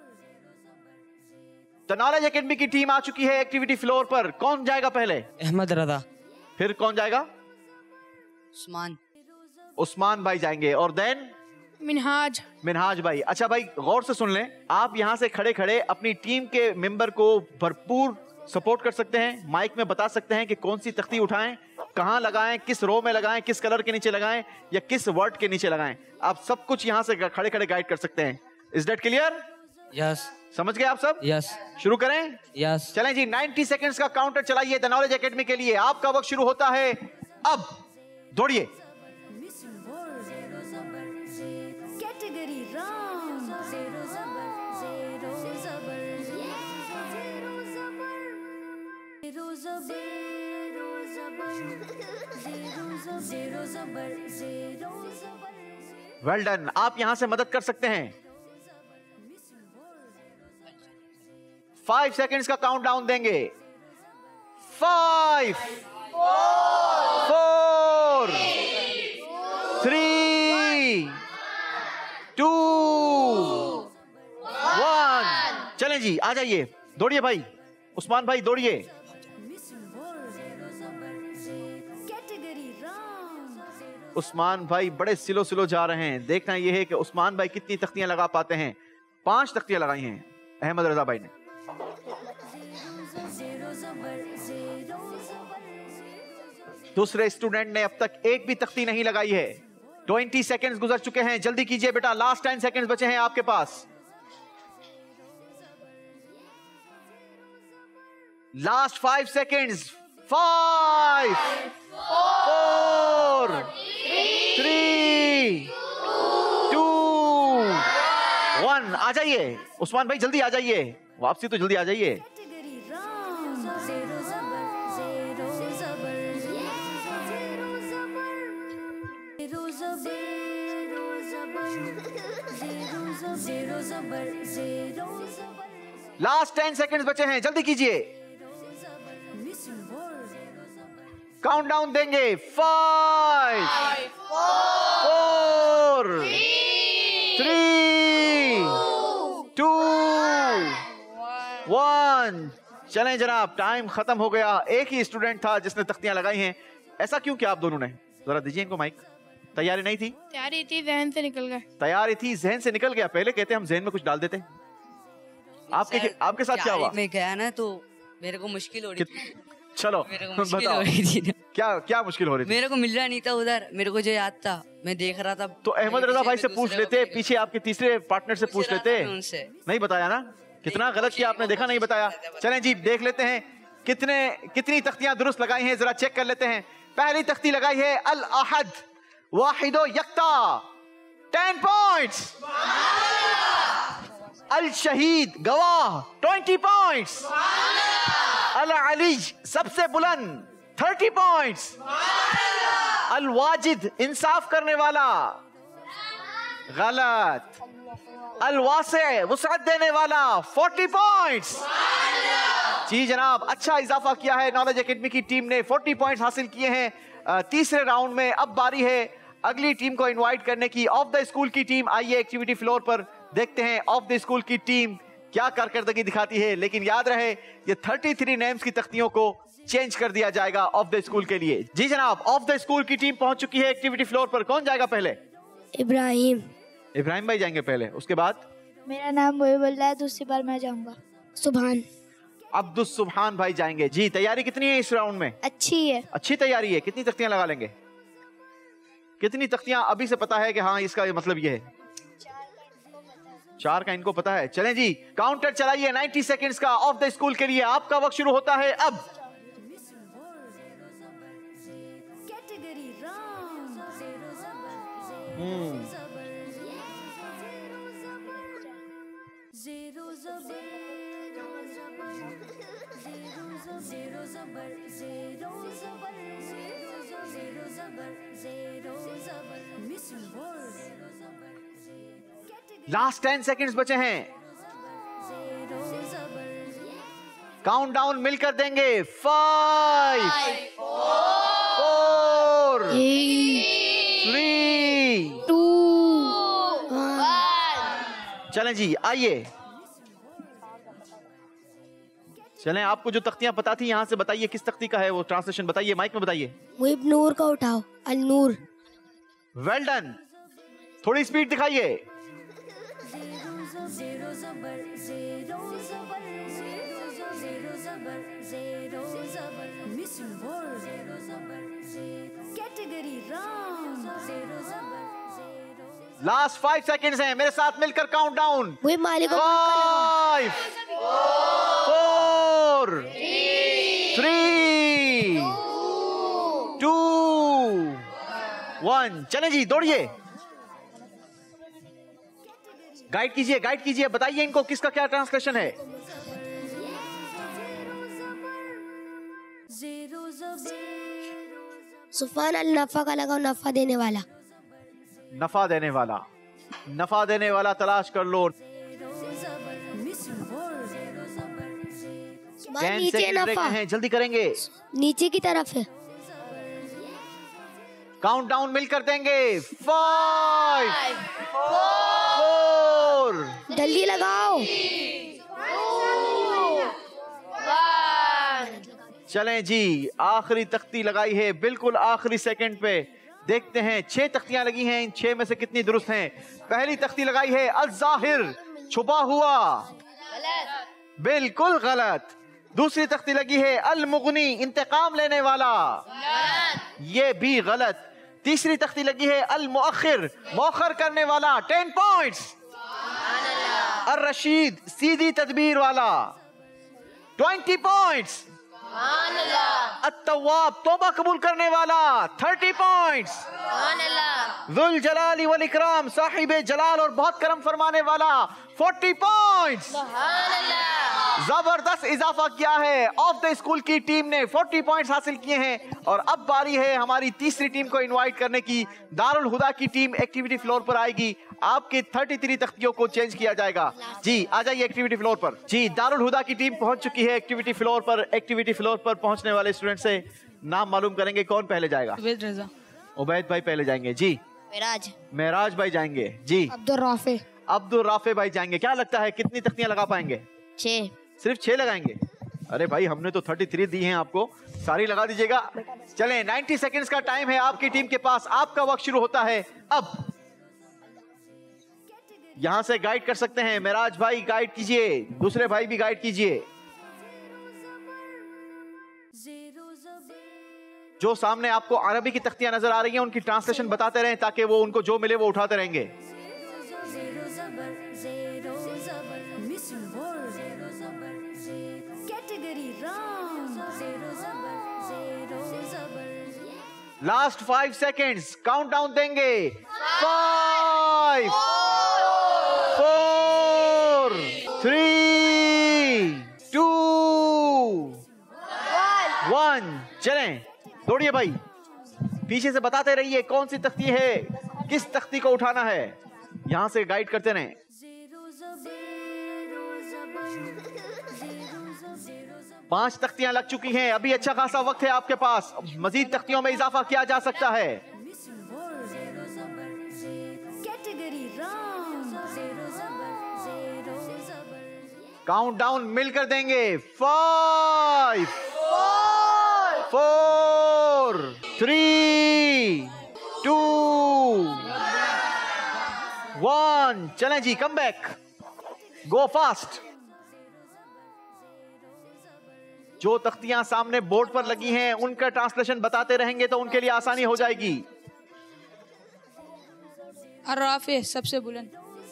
द नॉलेज एकेडमी की टीम आ चुकी है एक्टिविटी फ्लोर पर। कौन जाएगा पहले? अहमद रजा। फिर कौन जाएगा? उस्मान भाई जाएंगे और देन मिनहाज भाई। अच्छा भाई, गौर से सुन लें, आप यहाँ से खड़े खड़े अपनी टीम के मेंबर को भरपूर सपोर्ट कर सकते हैं। माइक में बता सकते हैं कि कौन सी तख्ती उठाएं, कहाँ लगाएं, किस रो में लगाएं, किस कलर के नीचे लगाएं या किस वर्ड के नीचे लगाएं। आप सब कुछ यहाँ से खड़े खड़े गाइड कर सकते हैं। Is that clear? यस। समझ गए आप सब? यस। शुरू करें? यस। चलें जी, 90 सेकंड्स का काउंटर चलाइए द नॉलेज एकेडमी के लिए। आपका वक्त शुरू होता है अब। दौड़िए। कैटेगरी राउंड ज़ेरो ज़बर। Well done. आप यहां से मदद कर सकते हैं। 5 सेकंड्स का काउंटडाउन देंगे। 5 4 3 2 1। चलें जी, आ जाइए, दौड़िए भाई। उस्मान भाई दौड़िए। उस्मान भाई बड़े स्लो स्लो जा रहे हैं। देखना यह है कि उस्मान भाई कितनी तख्तियां लगा पाते हैं। 5 तख्तियां लगाई हैं अहमद रजा भाई ने। दूसरे स्टूडेंट ने अब तक एक भी तख्ती नहीं लगाई है। 20 सेकंड्स गुजर चुके हैं, जल्दी कीजिए बेटा, लास्ट 10 सेकंड्स बचे हैं आपके पास। Last 5 seconds. 5 4 3 2 1। आ जाइए उस्मान भाई, जल्दी आ जाइए, वापसी तो जल्दी आ जाइए। लास्ट 10 सेकंड्स बचे हैं, जल्दी कीजिए। काउंटडाउन देंगे। 5 4 3 2 1। चलें जनाब, टाइम खत्म हो गया। एक ही स्टूडेंट था जिसने तख्तियां लगाई हैं। ऐसा क्यों किया आप दोनों ने? जरा दीजिए इनको माइक। तैयारी नहीं थी? तैयारी थी, जहन से निकल गए। तैयारी थी, जहन से निकल गया। पहले कहते हम जहन में कुछ डाल देते। आपके साथ क्या हुआ? मैं गया ना तो मेरे को मुश्किल हो रही थी। चलो बताओ, क्या मुश्किल हो रही थी? मेरे को मिल रहा नहीं था उधर, मेरे को जो याद था मैं देख रहा था। तो अहमद रजा भाई से पूछ लेते, पीछे आपके तीसरे पार्टनर से पूछ लेते। उनसे नहीं बताया ना? कितना गलत किया आपने, देखा नहीं बताया। चलें जी, देख लेते हैं कितनी तख्तियां दुरुस्त लगाई हैं, जरा चेक कर लेते हैं। पहली तख्ती लगाई है अल अहद वाहिदो यक्ता, 10 पॉइंट्स। अल शहीद गवाह, 20 पॉइंट्स। अल अलीज सबसे बुलंद, 30 पॉइंट्स। अल वाजिद इंसाफ करने वाला, गलत। अल वासे वुसअत देने वाला, 40 पॉइंट्स। जी जनाब, अच्छा इजाफा किया है नॉलेज एकेडमी की टीम ने, 40 पॉइंट्स हासिल किए हैं तीसरे राउंड में। अब बारी है अगली टीम को इनवाइट करने की, ऑफ द स्कूल की टीम। आइए एक्टिविटी फ्लोर पर देखते हैं ऑफ द स्कूल की टीम क्या कारकर्दगी दिखाती है। लेकिन याद रहे, ये 33 नेम्स की तख्तियों को चेंज कर दिया जाएगा ऑफ द स्कूल के लिए। जी जनाब, ऑफ द स्कूल की टीम पहुंच चुकी है एक्टिविटी फ्लोर पर। कौन जाएगा पहले? इब्राहिम भाई जाएंगे पहले, उसके बाद मेरा नाम मोहिबुल्लाह है, दूसरी बार मैं जाऊंगा। सुभान। अब्दुल सुभान भाई जाएंगे। जी, तैयारी कितनी है इस राउंड में? अच्छी है। अच्छी तैयारी है। कितनी तख्तियां लगा लेंगे? कितनी तख्तियां अभी से पता है कि हाँ इसका मतलब ये है? 4 का इनको पता है। चलें जी, काउंटर चलाइए 90 सेकंड्स का ऑफ द स्कूल के लिए। आपका वक्त शुरू होता है अब। लास्ट 10 सेकंड्स बचे हैं। काउंटडाउन मिलकर देंगे। 5 4 3 2 चलें जी, आइए चलें। आपको जो तख्तियां पता थी यहां से बताइए किस तख्ती का है वो ट्रांसलेशन बताइए, माइक में बताइए। मुहिब नूर का उठाओ, अल नूर। वेल डन, थोड़ी स्पीड दिखाइए। लास्ट 5 सेकंड्स हैं, मेरे साथ मिलकर काउंटडाउन। 5 4 3 2 1 चलें जी, दौड़िए। गाइड कीजिए, बताइए इनको किसका क्या ट्रांसलेशन है। सुफान अल नफा का लगाओ, नफा देने वाला। नफा देने वाला तलाश कर लो। नीचे नफा हैं, जल्दी करेंगे। नीचे की तरफ है। काउंटडाउन मिलकर देंगे। 5 4 जल्दी लगाओ। चलें जी, आखिरी तख्ती लगाई है, बिल्कुल आखिरी सेकंड पे। देखते हैं 6 तख्तियां लगी हैं, इन 6 में से कितनी दुरुस्त हैं। पहली तख्ती लगाई है अल-ज़ाहिर, छुपा हुआ, बिल्कुल गलत। दूसरी तख्ती लगी है अल-मुग़नी, इंतकाम लेने वाला, ये भी गलत। तीसरी तख्ती लगी है अल-मुअख्खिर, मौखर करने वाला, 10 पॉइंट्स। अर-रशीद, सीधी तदबीर वाला, 20 पॉइंट्स। अत-तव्वाब, तौबा कबूल करने वाला, 30 पॉइंट्स। ज़ुल जलाली वल इकराम, साहिबे जलाल और बहुत करम फरमाने वाला, 40 पॉइंट्स। जबरदस्त इजाफा किया है। ऑफ द स्कूल की टीम ने 40 पॉइंट्स हासिल किए हैं और अब बारी है हमारी तीसरी टीम को इनवाइट करने की। दारुल हुदा की टीम एक्टिविटी फ्लोर पर आएगी। आपकी 33 तख्तियों को चेंज किया जाएगा। जी आ जाइए एक्टिविटी फ्लोर पर। जी दारुल हुदा की टीम पहुंच चुकी है एक्टिविटी फ्लोर पर। एक्टिविटी फ्लोर पर पहुंचने वाले स्टूडेंट से नाम मालूम करेंगे। कौन पहले जाएगा? उबैद रजा। उबैद भाई पहले जाएंगे। जी मेराज भाई जाएंगे। जी अब्दुल राफे भाई जाएंगे। क्या लगता है कितनी तख्तियां लगा पाएंगे? 6। सिर्फ 6 लगाएंगे? अरे भाई हमने तो 33 दी हैं आपको, सारी लगा दीजिएगा। चलें 90 सेकंड्स का टाइम है आपकी टीम के पास। आपका वक्त शुरू होता है अब। यहां से गाइड कर सकते हैं। मेराज भाई गाइड कीजिए, दूसरे भाई भी गाइड कीजिए। जो सामने आपको अरबी की तख्तियां नजर आ रही हैं उनकी ट्रांसलेशन बताते रहें ताकि वो उनको जो मिले वो उठाते रहेंगे। लास्ट 5 सेकेंड्स काउंट डाउन देंगे। 5 4 3 2 1 चलें। दौड़िए भाई, पीछे से बताते रहिए कौन सी तख्ती है, किस तख्ती को उठाना है। यहां से गाइड करते रहें। 5 तख्तियां लग चुकी हैं। अभी अच्छा खासा वक्त है आपके पास। मजीद तख्तियों में इजाफा किया जा सकता है। काउंट डाउन मिलकर देंगे। 5 4 3 2 1 चलें जी, कम बैक, गो फास्ट। जो तख्तियां सामने बोर्ड पर लगी हैं उनका ट्रांसलेशन बताते रहेंगे तो उनके लिए आसानी हो जाएगी। अर्राफे सबसे बुलंद।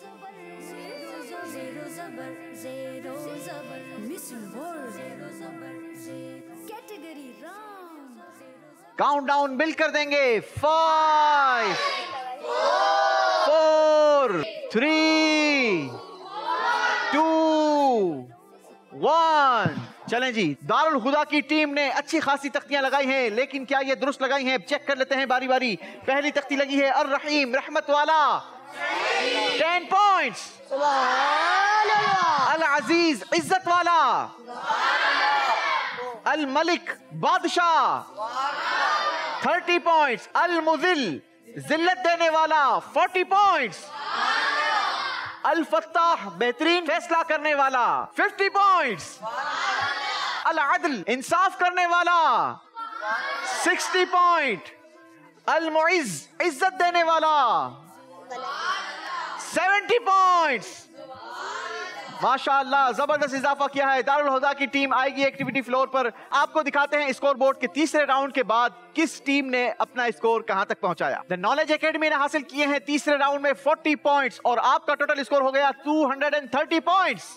काउंट डाउन बिल कर देंगे। 5 4 3 2 1 चलें जी। दारुल हुदा की टीम ने अच्छी खासी तख्तियां लगाई हैं, लेकिन क्या ये दुरुस्त लगाई हैं? चेक कर लेते हैं बारी बारी। पहली तख्ती लगी है अर रहीम रहमत वाला, 10 पॉइंट्स। अल अजीज इज्जत वाला, अल मलिक बादशाह, 30 पॉइंट्स। अल मुजिल जिल्लत देने वाला, 40 पॉइंट्स। अल फत्ताह बेहतरीन फैसला करने वाला, 50 पॉइंट्स। अल अदल इंसाफ करने वाला, 60 पॉइंट। अल मुइज इज्जत देने वाला, 70 पॉइंट्स। माशाअल्लाह जबरदस्त इजाफा किया है। दारुल हुदा की टीम आएगी एक्टिविटी फ्लोर पर। आपको दिखाते हैं स्कोर बोर्ड के तीसरे राउंड के बाद किस टीम ने अपना स्कोर कहां तक पहुंचाया। द नॉलेज एकेडमी ने हासिल किए हैं तीसरे राउंड में 40 पॉइंट्स और आपका टोटल स्कोर हो गया 230 पॉइंट्स।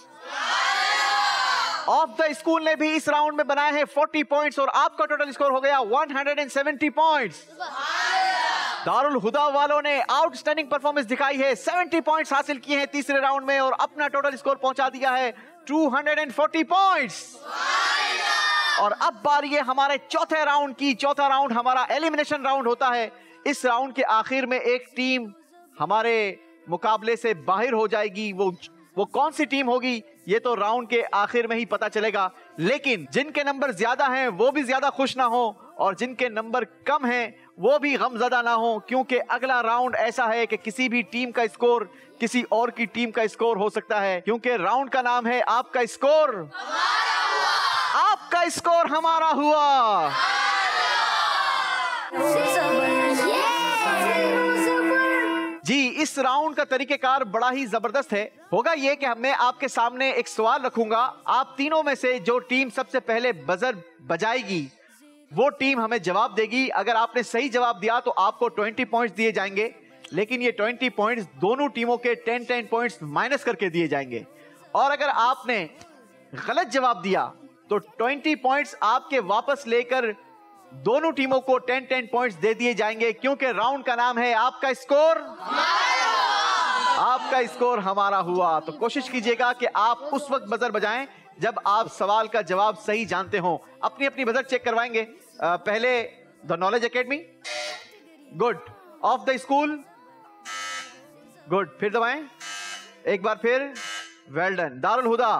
ऑफ द स्कूल ने भी इस राउंड में बनाए हैं 40 पॉइंट्स और आपका टोटल स्कोर हो गया 170 पॉइंट्स। दारुल हुदा वालों ने आउटस्टैंडिंग परफॉर्मेंस दिखाई है, 70 पॉइंट्स हासिल किए हैं तीसरे राउंड में और अपना टोटल स्कोर पहुंचा दिया है 240 पॉइंट्स। और अब बारी है हमारे चौथे राउंड की। चौथा राउंड हमारा एलिमिनेशन राउंड होता है। इस राउंड के आखिर में एक टीम हमारे मुकाबले से बाहर हो जाएगी। वो कौन सी टीम होगी ये तो राउंड के आखिर में ही पता चलेगा। लेकिन जिनके नंबर ज्यादा हैं वो भी ज्यादा खुश ना हो और जिनके नंबर कम हैं वो भी गमज़दा ना हो, क्योंकि अगला राउंड ऐसा है कि किसी भी टीम का स्कोर किसी और की टीम का स्कोर हो सकता है, क्योंकि राउंड का नाम है आपका स्कोर आपका स्कोर हमारा हुआ। जी इस राउंड का तरीकेकार बड़ा ही जबरदस्त है। होगा ये कि मैं आपके सामने एक सवाल रखूंगा, आप तीनों में से जो टीम सबसे पहले बजर बजाएगी वो टीम हमें जवाब देगी। अगर आपने सही जवाब दिया तो आपको 20 पॉइंट्स दिए जाएंगे, लेकिन ये 20 पॉइंट्स दोनों टीमों के 10-10 पॉइंट्स माइनस करके दिए जाएंगे। और अगर आपने गलत जवाब दिया तो 20 पॉइंट्स आपके वापस लेकर दोनों टीमों को 10-10 पॉइंट्स दे दिए जाएंगे, क्योंकि राउंड का नाम है आपका स्कोर आपका स्कोर हमारा हुआ। तो कोशिश कीजिएगा कि आप उस वक्त बजर बजाएं जब आप सवाल का जवाब सही जानते हो। अपनी अपनी बजट चेक करवाएंगे। पहले the knowledge academy, good. Of the school, good. फिर दबाएं एक बार फिर, वेल डन। दारुल हुदा।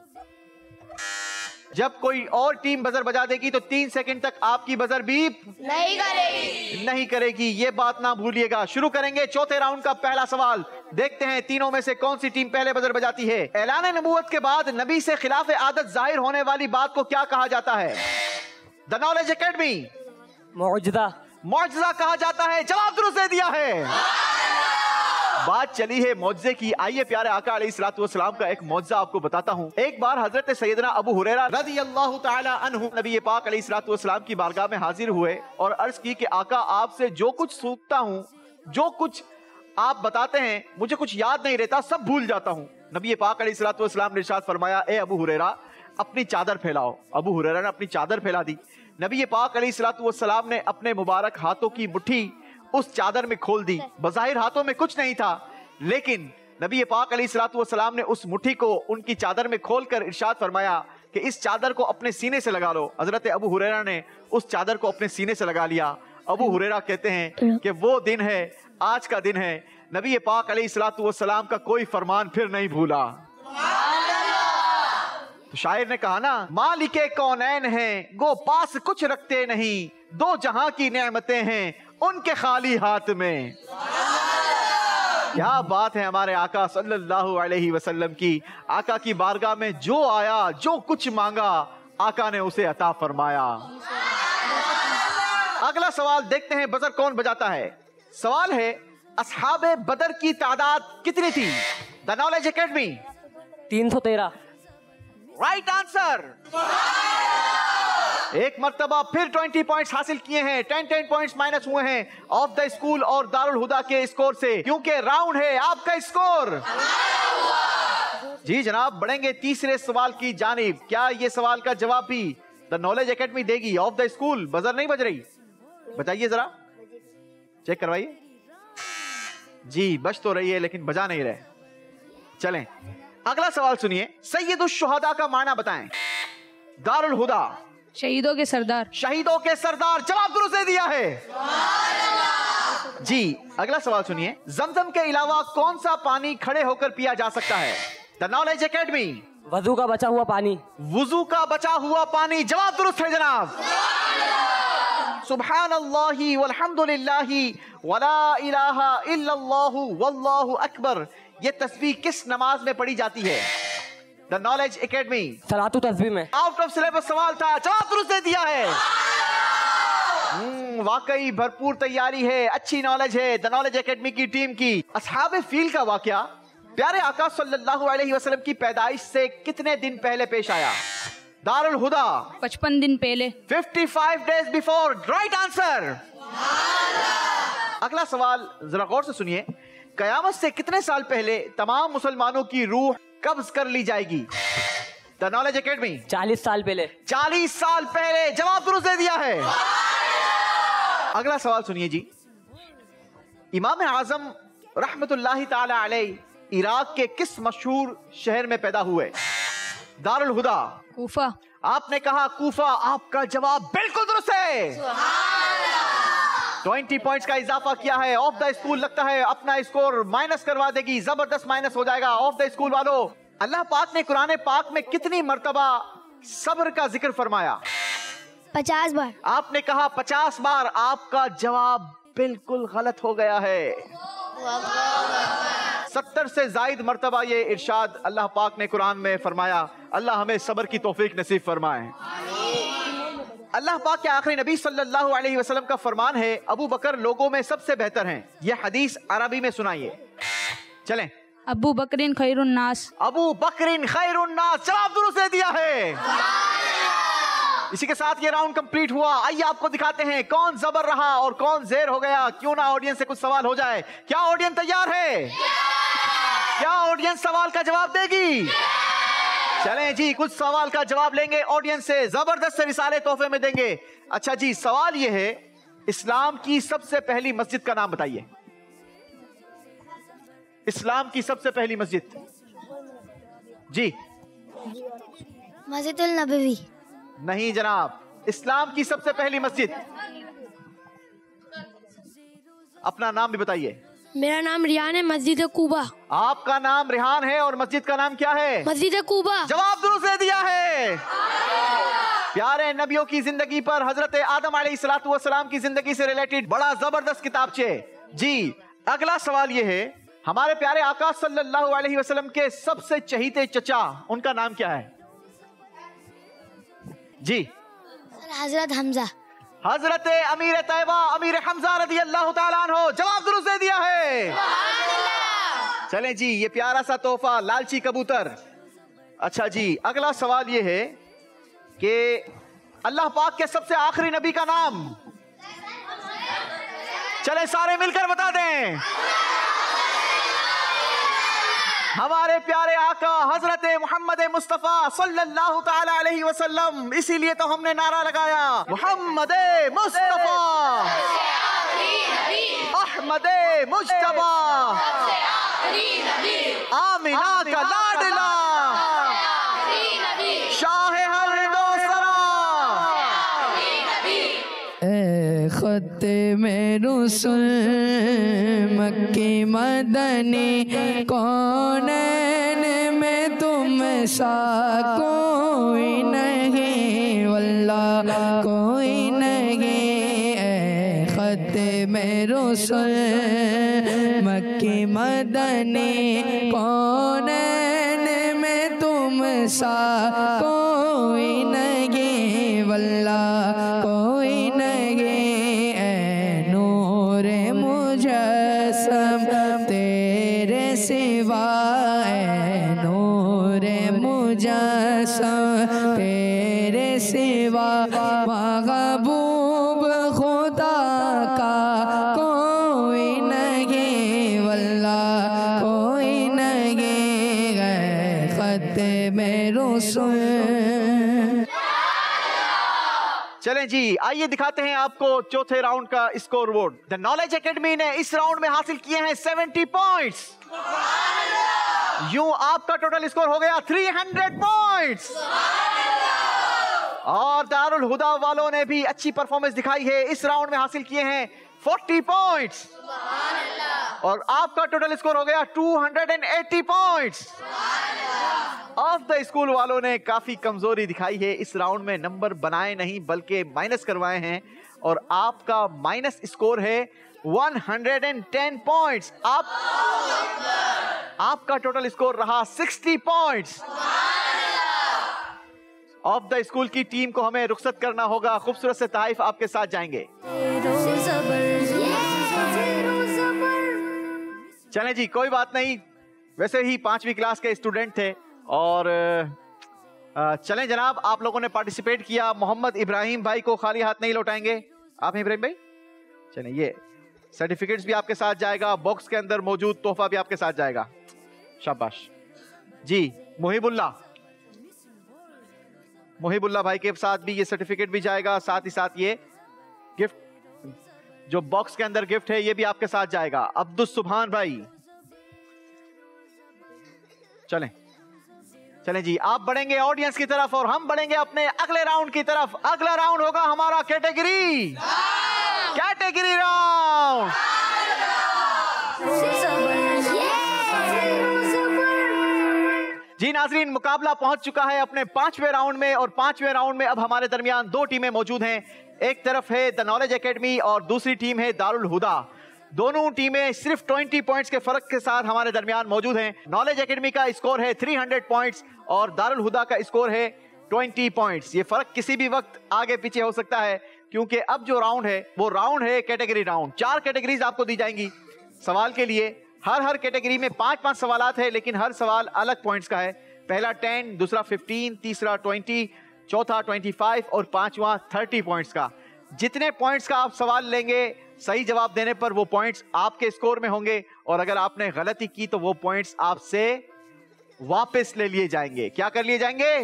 जब कोई और टीम बजर बजा देगी तो 3 सेकंड तक आपकी बजर बीप नहीं करेगी, ये बात ना भूलिएगा। शुरू करेंगे चौथे राउंड का पहला सवाल। देखते हैं तीनों में से कौन सी टीम पहले बजर बजाती है। ऐलान नबूवत के बाद नबी से खिलाफ आदत जाहिर होने वाली बात को क्या कहा जाता है? द नॉलेज एकेडमी, मौजदा। मौजजा कहा जाता है। जवाब दुरुस्त दे दिया है। बात चली है मौजजे की। आइए प्यारे आका अलैहिस्सलातु वस्सलाम का एक मौजजा आपको बताता हूँ। एक बार हजरत सैयदना अबू हुरैरा रज़ियल्लाहु ताला अन्हु नबी पाक अलैहिस्सलातु वस्सलाम की बारगाह में हाजिर हुए और अर्ज की कि आका आपसे जो कुछ सूखता हूँ, जो कुछ आप बताते हैं, मुझे कुछ याद नहीं रहता, सब भूल जाता हूँ। नबी पाक अलैहिस्सलातु वस्सलाम ने इरशाद फरमाया, ए अबू हुरैरा अपनी चादर फैलाओ। अबू हुरैरा ने अपनी चादर फैला दी। नबी पाक अलैहिस्सलातु वस्सलाम ने अपने मुबारक हाथों की मुट्ठी उस चादर में खोल दी। बज़ाहिर हाथों में कुछ नहीं था, लेकिन नबी पाक अलैहिस्सलातु वस्सलाम ने उस मुट्ठी को उनकी चादर में खोलकर इरशाद फरमाया कि इस चादर को अपने सीने से लगा लो। हजरत अबू हुरैरा ने उस चादर को अपने सीने से लगा लिया। अबू हुरैरा कहते हैं कि वो दिन है, आज का दिन है, नबी पाक अलैहिस्सलातु वस्सलाम का कोई फरमान फिर नहीं भूला। तो शायर ने कहा ना, मालिके कौनैन हैं गो पास कुछ रखते नहीं, दो जहां की नेमतें हैं उनके खाली हाथ में। क्या बात है हमारे आका सल्लल्लाहु अलैहि वसल्लम की। आका की बारगाह में जो आया, जो कुछ मांगा, आका ने उसे अता फरमाया। अगला सवाल देखते हैं बजर कौन बजाता है। सवाल है असहाबे बदर की तादाद कितनी थी? The knowledge academy, 313। Right answer. एक मर्तबा फिर 20 पॉइंट्स हासिल किए हैं। 10 पॉइंट्स माइनस हुए हैं ऑफ द स्कूल और दारुल हुदा के स्कोर से, क्योंकि राउंड है आपका स्कोर। जी जनाब, बढ़ेंगे तीसरे सवाल की जानिब। क्या ये सवाल का जवाब भी द नॉलेज एकेडमी देगी? ऑफ द स्कूल बजर नहीं बज रही, बजाइए जरा, चेक करवाइए। जी बज तो रही है लेकिन बजा नहीं रहे। चलें अगला सवाल सुनिए। सैयदुश शुहदा का माना बताएं। दारुल हुदा, शहीदों के सरदार। शहीदों के सरदार, जवाब दुरुस्त दे दिया है। जी अगला सवाल सुनिए। जमजम के अलावा कौन सा पानी खड़े होकर पिया जा सकता है? द नॉलेज एकेडमी, वजू का बचा हुआ पानी। वजू का बचा हुआ पानी, जवाब दुरुस्त है जनाब। सुब्हानल्लाहि वल्हम्दुलिल्लाहि वला इलाहा इल्लल्लाहु वल्लाहु अकबर, ये तस्बीह किस नमाज में पढ़ी जाती है? द नॉलेज एकेडमी, सलातु तस्बीह में। आउट ऑफ सिलेबस सवाल था, जवाब दुरुस्त दे दिया है। वाकई भरपूर तैयारी है, अच्छी नॉलेज है द नॉलेज एकेडमी की टीम की। असहाबे फील का वाकया प्यारे आका सल्लल्लाहु अलैहि वसल्लम की पैदाइश से कितने दिन पहले पेश आया? दारुल हुदा, 55 दिन पहले। 55 डेज बिफोर, राइट आंसर। अगला सवाल जरा गौर से सुनिए। कयामत से कितने साल पहले तमाम मुसलमानों की रूह कब्ज कर ली जाएगी? द नॉलेज एकेडमी, 40 साल पहले। 40 साल पहले, जवाब दुरुस्त दे दिया है। अगला सवाल सुनिए जी। इमाम आजम रहमतुल्लाहि ताला अलैह इराक के किस मशहूर शहर में पैदा हुए? दारुल हुदा, कूफा। आपने कहा कूफा, आपका जवाब बिल्कुल दुरुस्त है। 20 पॉइंट्स का इजाफा किया है। ऑफ द स्कूल लगता है अपना स्कोर माइनस करवा देगी, जबरदस्त माइनस हो जाएगा। ऑफ द स्कूल वालों, अल्लाह पाक ने कुरान पाक में कितनी मर्तबा सब्र का जिक्र फरमाया? 50 बार। आपने कहा 50 बार, आपका जवाब बिल्कुल गलत हो गया है। 70 से जायद मर्तबा ये इरशाद अल्लाह पाक ने कुरान में फरमाया। अल्लाह हमें सब्र की तौफीक नसीब फरमाए। अल्लाह पाक के आखिरी नबी सल्लल्लाहु अलैहि वसल्लम का फरमान है, अबू बकर लोगों में सबसे बेहतर हैं। यह हदीस अरबी में सुनाइए। चलें। अबू बकरिन खैरुन नास। अबू बकरिन खैरुन नास, जवाब दुरुस्त दे दिया है। इसी के साथ ये राउंड कंप्लीट हुआ। आइए आपको दिखाते हैं कौन जबर रहा और कौन जेर हो गया। क्यों ना ऑडियंस से कुछ सवाल हो जाए। क्या ऑडियंस तैयार है? क्या ऑडियंस सवाल का जवाब देगी? चलें जी, कुछ सवाल का जवाब लेंगे ऑडियंस से, जबरदस्त से रिसाले तोहफे में देंगे। अच्छा जी, सवाल ये है, इस्लाम की सबसे पहली मस्जिद का नाम बताइए। इस्लाम की सबसे पहली मस्जिद जी, मस्जिदुल नबवी। नहीं जनाब। इस्लाम की सबसे पहली मस्जिद। अपना नाम भी बताइए। मेरा नाम रियान है, मस्जिद कूबा। आपका नाम रिहान है और मस्जिद का नाम क्या है? मस्जिद कूबा। जवाब दुरुस्त दे दिया है। प्यारे नबियों की जिंदगी पर हजरत आदम अलैहिस्सलाम की जिंदगी से रिलेटेड बड़ा जबरदस्त किताबचे। जी अगला सवाल ये है, हमारे प्यारे आका सल्लल्लाहु अलैहि वसल्लम के सबसे चहीते चचा, उनका नाम क्या है? जी हजरत हमजा। हजरत अमीर तैयबा अमीर हमजा रदी अल्लाह ताला अन्हो। जवाब दुरुस्त दे दिया है। चलें जी, ये प्यारा सा तोहफा लालची कबूतर। अच्छा जी, अगला सवाल ये है कि अल्लाह पाक के सबसे आखिरी नबी का नाम। चले सारे मिलकर बता दें। हमारे प्यारे आका हजरत मोहम्मद मुस्तफा सल्लल्लाहु ताला अलैहि वसल्लम। इसीलिए तो हमने नारा लगाया, मोहम्मद मुस्तफा अहमद मुज्तबा आमिना का लाडला शाह हर दो सरा। खत्ते में रुसूल मक्की मदनी कौनैन में तुम सा कोई नहीं, वल्लाह कोई नहीं। खत्ते में रुसूल मक्की मदनी कौनैन में तुम सा कोई नहीं, वल्लाह कोई नहीं। नूरे मुजस्सम तेरे सिवा, नूरे मुजस्सम तेरे सिवा, महबूब खुदा का कोई नहीं, वल्लाह कोई नहीं। खत्ते में रुसूल। चलें जी, आइए दिखाते हैं आपको चौथे राउंड का score board. The knowledge academy ने इस राउंड में हासिल किए हैं 70 पॉइंट्स। यूं आपका टोटल स्कोर हो गया 300 पॉइंट्स। और दारुल हुदा वालों ने भी अच्छी परफॉर्मेंस दिखाई है, इस राउंड में हासिल किए हैं 40 पॉइंट्स। और आपका टोटल स्कोर हो गया 280 पॉइंट्स। ऑफ द स्कूल वालों ने काफी कमजोरी दिखाई है, इस राउंड में नंबर बनाए नहीं बल्कि माइनस करवाए हैं। और आपका माइनस स्कोर है 110 पॉइंट्स। आपका टोटल स्कोर रहा 60 पॉइंट्स। ऑफ द स्कूल की टीम को हमें रुखसत करना होगा, खूबसूरत से ताइफ आपके साथ जाएंगे। चलें जी, कोई बात नहीं, वैसे ही 5वीं क्लास के स्टूडेंट थे। और चलें जनाब, आप लोगों ने पार्टिसिपेट किया। मोहम्मद इब्राहिम भाई को खाली हाथ नहीं लौटाएंगे। आप हैं इब्राहिम भाई? चलें, ये सर्टिफिकेट्स भी आपके साथ जाएगा, बॉक्स के अंदर मौजूद तोहफा भी आपके साथ जाएगा। शाबाश जी। मुहिबुल्ला भाई के साथ भी ये सर्टिफिकेट भी जाएगा, साथ ही साथ ये गिफ्ट जो बॉक्स के अंदर गिफ्ट है ये भी आपके साथ जाएगा। अब्दुल सुभान भाई, चलें चलें जी, आप बढ़ेंगे ऑडियंस की तरफ और हम बढ़ेंगे अपने अगले राउंड की तरफ। अगला राउंड होगा हमारा कैटेगरी राउंड। जी नाजरीन, मुकाबला पहुंच चुका है अपने 5वें राउंड में। और 5वें राउंड में अब हमारे दरमियान 2 टीमें मौजूद हैं। एक तरफ है द नॉलेज एकेडमी और दूसरी टीम है दारुल हुदा। दोनों टीमें सिर्फ 20 पॉइंट्स के फर्क के साथ हमारे दरमियान मौजूद हैं। नॉलेज एकेडमी का स्कोर है 300 पॉइंट्स और दारुल हुदा का स्कोर है 20 पॉइंट्स। ये फर्क किसी भी वक्त आगे पीछे हो सकता है, क्योंकि अब जो राउंड है वो राउंड है कैटेगरी राउंड। 4 कैटेगरीज आपको दी जाएंगी सवाल के लिए। हर कैटेगरी में 5-5 सवालात है, लेकिन हर सवाल अलग पॉइंट्स का है। पहला 10, दूसरा 15, तीसरा 20, चौथा 25 और 5वां 30 पॉइंट्स का। जितने पॉइंट्स का आप सवाल लेंगे, सही जवाब देने पर वो पॉइंट्स आपके स्कोर में होंगे, और अगर आपने गलती की तो वो पॉइंट्स आपसे वापस ले लिए जाएंगे। क्या कर लिए जाएंगे?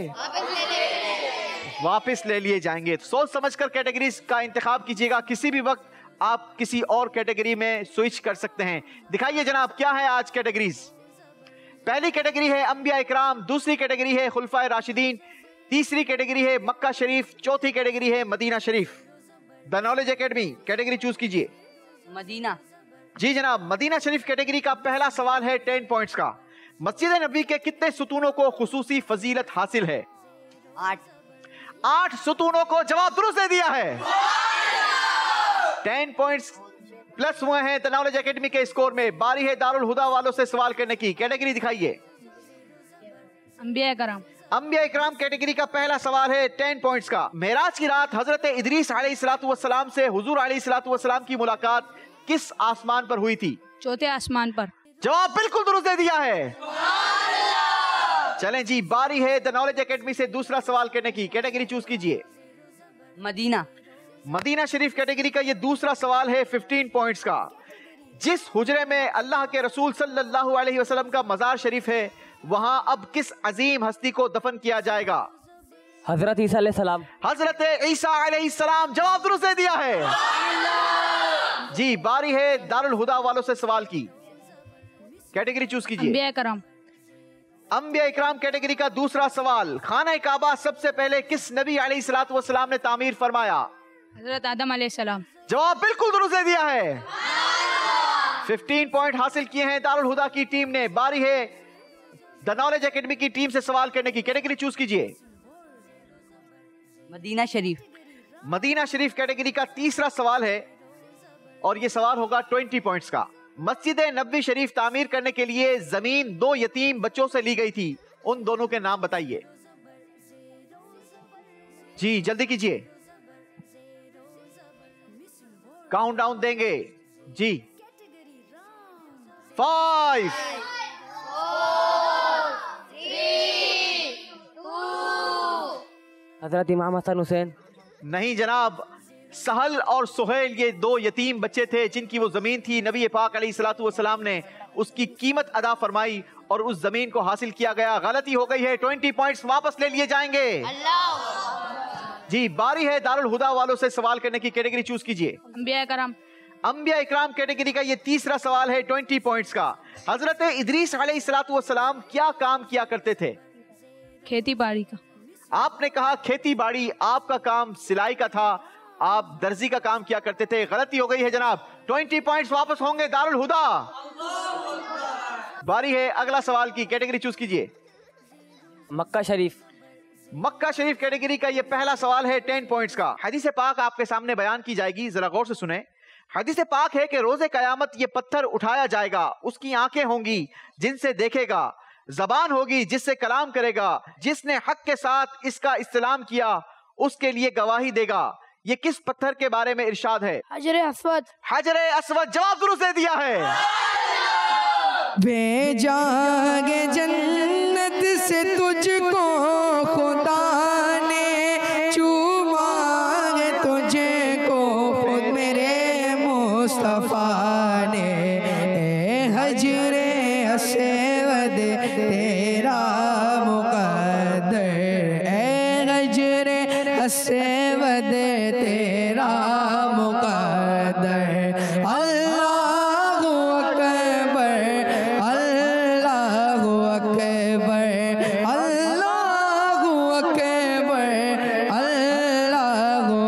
वापस ले लिए जाएंगे। तो सोच समझकर कैटेगरीज का इंतखाब कीजिएगा। किसी भी वक्त आप किसी और कैटेगरी में स्विच कर सकते हैं। दिखाइए जनाब क्या है आज कैटेगरीज। पहली कैटेगरी है अंबिया इकराम, दूसरी कैटेगरी है खुलफाए राशिदीन, तीसरी कैटेगरी है मक्का शरीफ, चौथी कैटेगरी है मदीना शरीफ। The knowledge academy category choose कीजिए। मदीना। जी जनाब, मदीना शरीफ कैटेगरी का पहला सवाल है 10 पॉइंट्स का। मस्जिद नबी के कितने सुतूनों को खुसूसी फजीलत हासिल है? 8 सुतूनों को जवाब दुरुस्त दे दिया है। 10 पॉइंट्स प्लस हुए हैं द नॉलेज एकेडमी के स्कोर में। बारी है दारुल हुदा वालों से सवाल करने की। कैटेगरी दिखाइए। अंबिया कराम। अंबिया इकराम कैटेगरी का पहला सवाल है 10 पॉइंट्स का। मेराज की रात हजरत इदरीस अलैहिस्सलाम से हुजूर अलैहिस्सलाम की मुलाकात किस आसमान पर हुई थी? चौथे आसमान पर। जवाब बिल्कुल दुरुस्त दे दिया है। चलें जी, बारी है द नॉलेज एकेडमी से दूसरा सवाल करने की। कैटेगरी चूज कीजिए। मदीना। मदीना शरीफ कैटेगरी का ये दूसरा सवाल है 15 पॉइंट्स का। जिस हुजरे में अल्लाह के रसूल सल्लल्लाहु अलैहि वसल्लम का मजार शरीफ है, वहां अब किस अजीम हस्ती को दफन किया जाएगा? हजरत ईसा अलैहिस्सलाम। हजरत ईसा अलैहिस्सलाम। जवाब दुरुस्त दे दिया है। जी, बारी है दारुल हुदा वालों से सवाल की। कैटेगरी चूज कीजिए। अंबिया कराम। अंबिया इकराम कैटेगरी का दूसरा सवाल। खाना काबा सबसे पहले किस नबी अलैहिस्सलाम ने तामीर फरमाया? हजरत आदम अलैहिस्सलाम। जवाब बिल्कुल दुरुस्त दे दिया है। 15 पॉइंट हासिल किए हैं दारुल हुदा की टीम ने। बारी है द नॉलेज एकेडमी की टीम से सवाल करने की। कैटेगरी चूज कीजिए। मदीना शरीफ। मदीना शरीफ कैटेगरी का तीसरा सवाल है और यह सवाल होगा 20 पॉइंट्स का। मस्जिद नबवी शरीफ तामीर करने के लिए जमीन 2 यतीम बच्चों से ली गई थी। उन दोनों के नाम बताइए। जी जल्दी कीजिए, काउंटडाउन देंगे जी। 5 हजरत इमाम हसन हुसैन। नहीं जनाब, सहल और सुहेल ये 2 यतीम बच्चे थे जिनकी वो जमीन थी। नबी पाक अलैहिस्सलाम ने उसकी कीमत अदा फरमाई और उस जमीन को हासिल किया गया। गलती हो गई है, 20 पॉइंट्स वापस ले लिए जाएंगे। जी, बारी है दारुल हुदा वालों से सवाल करने की। कैटेगरी चूज कीजिए। अंबिया कराम। अंबिया इकराम कैटेगरी का ये तीसरा सवाल है 20 पॉइंट्स का। हजरत इदरीस अलैहिस्सलाम क्या काम किया करते थे? खेती बाड़ी का। आपने कहा खेती बाड़ी, आपका काम सिलाई का था, आप दर्जी का काम किया करते थे। गलती हो गई है जनाब। 20 पॉइंट्स वापस होंगे दारुल हुदा। बारी है अगला सवाल की। कैटेगरी चूज कीजिए। मक्का शरीफ। मक्का शरीफ कैटेगरी का ये पहला सवाल है 10 पॉइंट्स का। हदीस पाक आपके सामने बयान की जाएगी, जरा गौर से सुने। हदीस पाक है कि रोजे कयामत ये पत्थर उठाया जाएगा, उसकी आंखें होंगी जिनसे देखेगा, जबान होगी जिससे कलाम करेगा, जिसने हक के साथ इसका इस्तेलाम किया उसके लिए गवाही देगा। ये किस पत्थर के बारे में इरशाद है? हजरे अस्वद। हजरे अस्वद। जवाब दुरुस्त दे दिया है। भेजागे जन्नत से तुझको खुदा ने, चूमागे तुझे को खुद मेरे मुस्तफा ने। हजरे अस्वद तेरा मुकद्दर, हजरे अस्वद तेरा मुकद्दर। अल्लाहु अकबर, अल्लाहु अकबर, अल्लाहु अकबर, अल्लाहु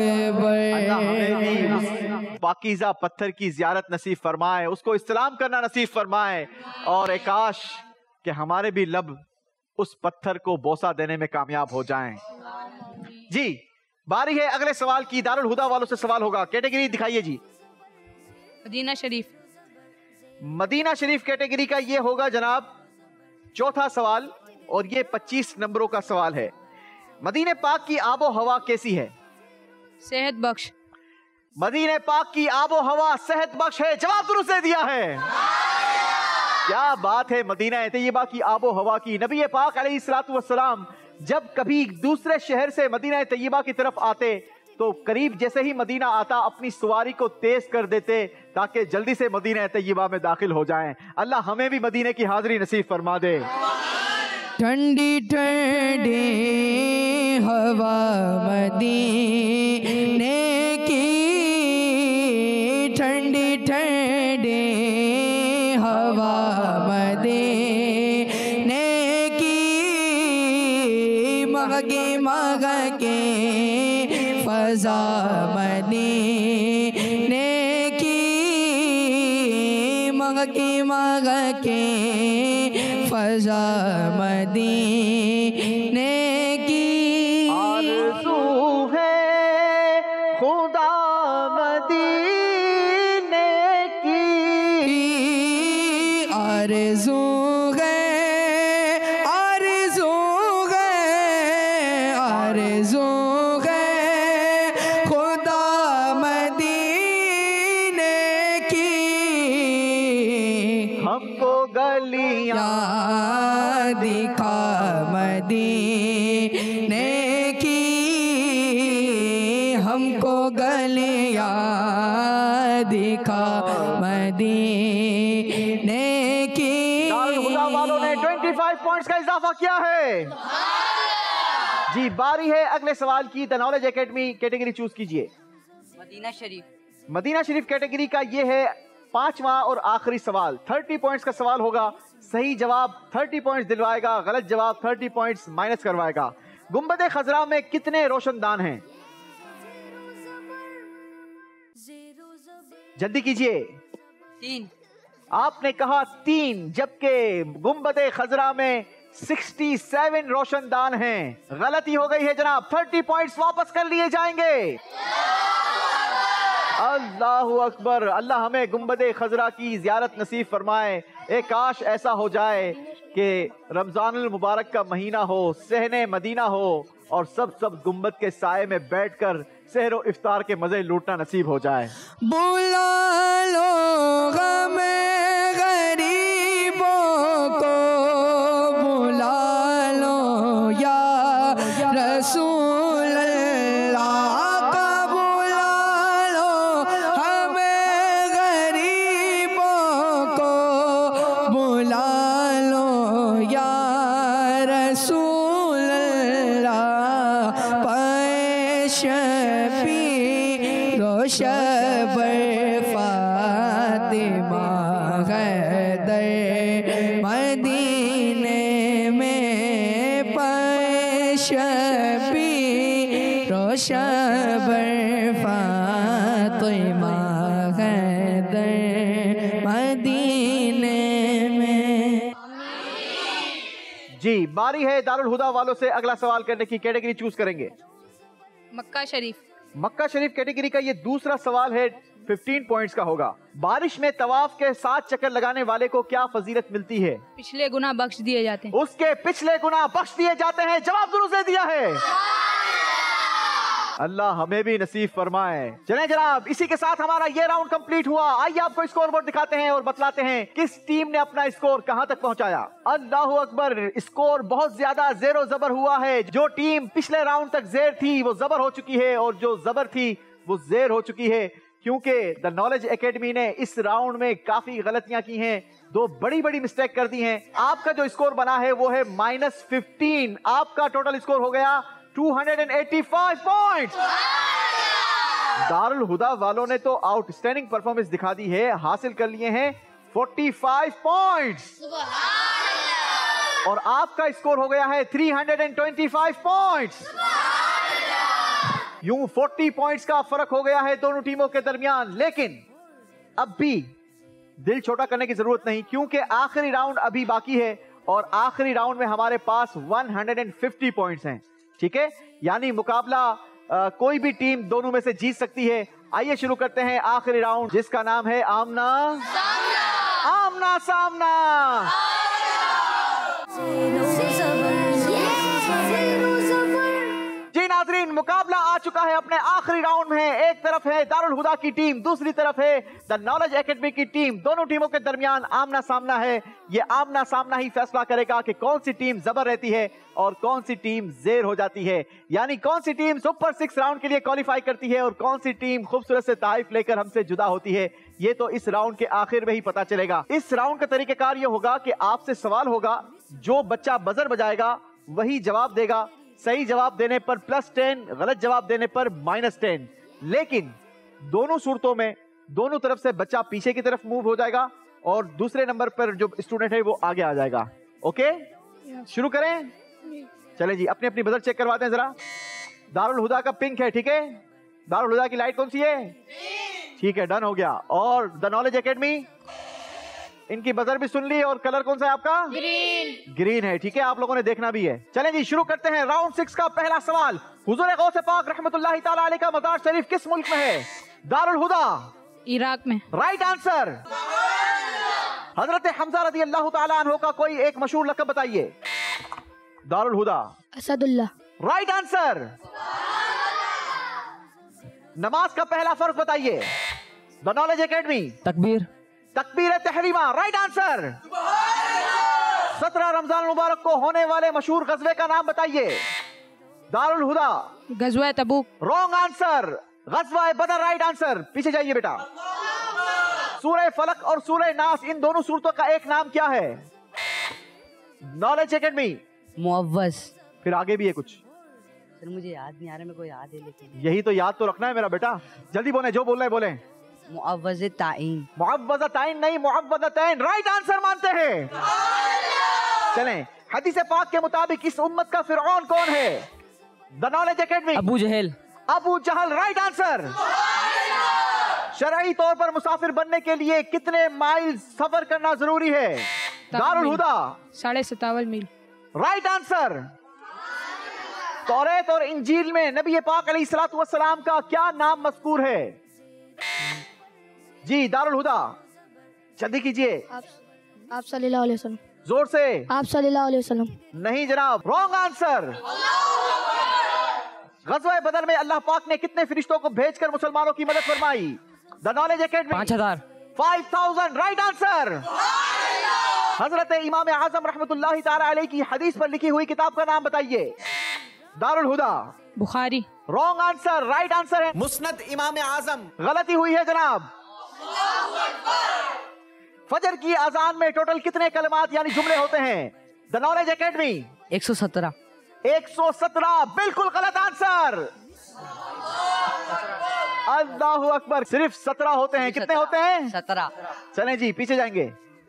अकबर। पाकीज़ा पत्थर की ज़ियारत नसीब फरमाए, उसको इस्लाम करना नसीब फरमाए और एकाश कि हमारे भी लब उस पत्थर को बोसा देने में कामयाब हो जाएं। जी, बारी है अगले सवाल की। दारुल हुदा वालों से सवाल होगा। कैटेगरी दिखाइए जी। मदीना शरीफ। मदीना शरीफ कैटेगरी का ये होगा जनाब चौथा सवाल और ये 25 नंबरों का सवाल है। मदीने पाक की आबो हवा कैसी है? सेहत बख्श। मदीने पाक की आबो हवा सेहत बख्श है। जवाब दुरुस्त दे दिया है। क्या बात है मदीना तैयबा की आबो हवा की। नबी पाक अलैहिस्सलाम जब कभी दूसरे शहर से मदीना तैयबा की तरफ आते तो करीब जैसे ही मदीना आता अपनी सवारी को तेज कर देते ताकि जल्दी से मदीना तैयबा में दाखिल हो जाएं। अल्लाह हमें भी मदीने की हाजिरी नसीब फरमा दे। ठंडी ठंडी हवा मदीने की, ठंडी ठंडी हवा मदीने की, महके फजा मदीने की, मग के फजा मदीने की। आरज़ू है खुदा मदीने की, आरज़ू है, आरज़ू है, आरज़ू है खुदा मदीने की। हमको गलियां दिखा मदीने की, हमको गलियां दिखा मदीने की। दारुल हुदा वालों ने 25 पॉइंट्स का इजाफा किया है। जी बारी है अगले सवाल की। The knowledge academy category choose कीजिए। मदीना शरीफ। मदीना शरीफ कैटेगरी का ये है 5वां और आखिरी सवाल। 30 पॉइंट्स का सवाल होगा। सही जवाब 30 पॉइंट्स दिलवाएगा, गलत जवाब 30 पॉइंट्स माइनस करवाएगा। गुंबद खजरा में कितने रोशनदान हैं? जल्दी कीजिए। 3। आपने कहा 3, जबकि गुंबद खजरा में 67 रोशनदान हैं। गलती हो गई है जनाब। 30 पॉइंट्स वापस कर लिए जाएंगे। अल्लाहु अकबर। अल्लाह हमें गुंबद खजरा की जियारत नसीब फरमाए। एक काश ऐसा हो जाए कि रमजानुल मुबारक का महीना हो, सहने मदीना हो और सब गुंबद के साए में बैठकर सहरो इफ्तार के मजे लूटना नसीब हो जाए। बुला लो गमे गरीबों को, बुला लो या रसूल अल्लाह का, बुला लो हमें गरीबों को, बुला लो या रसूल अल्लाह। पैश रोशबर फातिमा हैदर मदीने में, पैशबी रोशबर फातिमा हैदर मदीने में। जी बारी है दारुल हुदा वालों से अगला सवाल करने की। कैटेगरी चूज करेंगे। मक्का शरीफ। मक्का शरीफ कैटेगरी का ये दूसरा सवाल है। 15 पॉइंट्स का होगा। बारिश में तवाफ के 7 चक्कर लगाने वाले को क्या फजीलत मिलती है? पिछले गुनाह बख्श दिए जाते हैं। उसके पिछले गुनाह बख्श दिए जाते हैं। जवाब दुरुस्त दे दिया है। अल्लाह हमें भी नसीब फरमाए। चलें जनाब, इसी के साथ हमारा ये राउंड कंप्लीट हुआ। आइए आपको स्कोर बोर्ड दिखाते हैं और बतलाते हैं किस टीम ने अपना स्कोर कहां तक पहुंचाया। अल्लाहु अकबर। स्कोर बहुत ज्यादा जेरो जबर हुआ है। जो टीम पिछले राउंड तक जेर थी वो जबर हो चुकी है और जो जबर थी वो जेर हो चुकी है, क्योंकि द नॉलेज एकेडमी ने इस राउंड में काफी गलतियां की हैं। 2 बड़ी मिस्टेक कर दी हैं। आपका जो स्कोर बना है वो है -15। आपका टोटल स्कोर हो गया 285 पॉइंट्स। दारुल हुदा वालों ने तो आउटस्टैंडिंग परफॉर्मेंस दिखा दी है। हासिल कर लिए हैं 45 पॉइंट्स और आपका स्कोर हो गया है 325 पॉइंट्स। यूं 40 पॉइंट्स का फर्क हो गया है दोनों टीमों के दरमियान। लेकिन अब भी दिल छोटा करने की जरूरत नहीं, क्योंकि आखिरी राउंड अभी बाकी है और आखिरी राउंड में हमारे पास 150 पॉइंट्स हैं। ठीक है, यानी मुकाबला कोई भी टीम दोनों में से जीत सकती है। आइए शुरू करते हैं आखिरी राउंड, जिसका नाम है आमना आमना सामना। जी नाज़रीन, मुकाबला आ चुका है अपने आखिरी राउंड में। एक तरफ है दारुल हुदा की टीम, दूसरी तरफ है द नॉलेज एकेडमी की टीम। दोनों टीमों के दरमियान आमना सामना है। ये आमना सामना ही फैसला करेगा कि कौन सी टीम जबर रहती है और कौन सी टीम जेर हो जाती है, यानी कौन सी टीम सुपर 6 राउंड के लिए क्वालिफाई करती है और कौन सी टीम खूबसूरत से तारीफ लेकर हमसे जुदा होती है। ये तो इस राउंड के आखिर में ही पता चलेगा। इस राउंड का तरीकाकार ये होगा कि आपसे सवाल होगा, जो बच्चा बजर बजाएगा वही जवाब देगा। सही जवाब देने पर +10, गलत जवाब देने पर -10। लेकिन दोनों सूरतों में दोनों तरफ से बच्चा पीछे की तरफ मूव हो जाएगा और दूसरे नंबर पर जो स्टूडेंट है वो आगे आ जाएगा। ओके, शुरू करें? चलें जी, अपनी अपनी बजर चेक करवाते हैं जरा। दारुल हुदा का पिंक है, ठीक है, दारुल हुदा की लाइट कौन सी है? ठीक है, डन हो गया। और द नॉलेज एकेडमी, इनकी बजर भी सुन ली और कलर कौन सा है आपका? ग्रीन। ग्रीन है, ठीक है, आप लोगों ने देखना भी है। चलें जी, शुरू करते हैं राउंड 6 का पहला सवाल। हुजूर गौसे पाक रहमतुल्लाहि ताला अलैह का मज़ार शरीफ किस मुल्क में है? दारुल हुदा, इराक में। Right answer. हजरत हमजा रज़ी अल्लाह ताला अन्हु का कोई एक मशहूर लक़ब बताइए। दारुल हुदा, असदुल्लाह, राइट आंसर। नमाज का पहला फर्ज बताइए। द नॉलेज एकेडमी, तकबीर। तकबीर तहरीमा, राइट आंसर। 17 रमजान मुबारक को होने वाले मशहूर गजवे का नाम बताइए। दारुल हुदा, गजवा तबूक, रॉन्ग आंसर। गजवा बदर, राइट आंसर। पीछे जाइए बेटा। सूरह फलक और सूरह नास, इन दोनों सूरतों का एक नाम क्या है? नॉलेज एकेडमी, मुअव्वज़। फिर आगे भी है कुछ? सर मुझे याद नहीं आ रहा, मेरे को याद है लेकिन। यही तो याद तो रखना है मेरा बेटा, जल्दी बोले, जो बोल रहे बोले। मुअव्वज़ ताइन। मुअव्वज़ ताइन नहीं, मुअव्वज़तैन, राइट आंसर मानते हैं। चलें, हदीस पाक के मुताबिक इस उम्मत का फिरऔन कौन है? The knowledge academy, Abu Jahl. Abu Jahl, right answer. शरई तौर पर मुसाफिर बनने के लिए कितने माइल सफर करना जरूरी है? दारुल हुदा, 57.5 मील, राइट आंसर। तौरेत और इंजील में नबी पाक अलैहिस्सलातु वस्सलाम का क्या नाम मज़कूर है? जी दारुल हुदा, जल्दी कीजिए। आप सल्लल्लाहु अलैहि वसल्लम। जोर से। आप सल्लल्लाहु अलैहि वसल्लम। नहीं जनाब, रॉन्ग आंसर। गज़वा बदर में अल्लाह पाक ने कितने फरिश्तों को भेजकर मुसलमानों की मदद फरमाई? The knowledge academy, 5000 right answer. हजरत इमाम आजम रहमतुल्लाहि ताला अलैह की हदीस पर लिखी हुई किताब का नाम बताइए। दारुल हुदा, बुखारी, रॉन्ग आंसर। राइट आंसर है मुस्नद इमाम आजम। गलती हुई है जनाब। फजर की अजान में टोटल कितने कलमात यानी जुमले होते हैं? The knowledge academy, 117। 117 बिल्कुल गलत आंसर। अल्लाहु अकबर, सिर्फ 17 होते हैं। कितने होते हैं? 17। चलें जी, पीछे जाएंगे।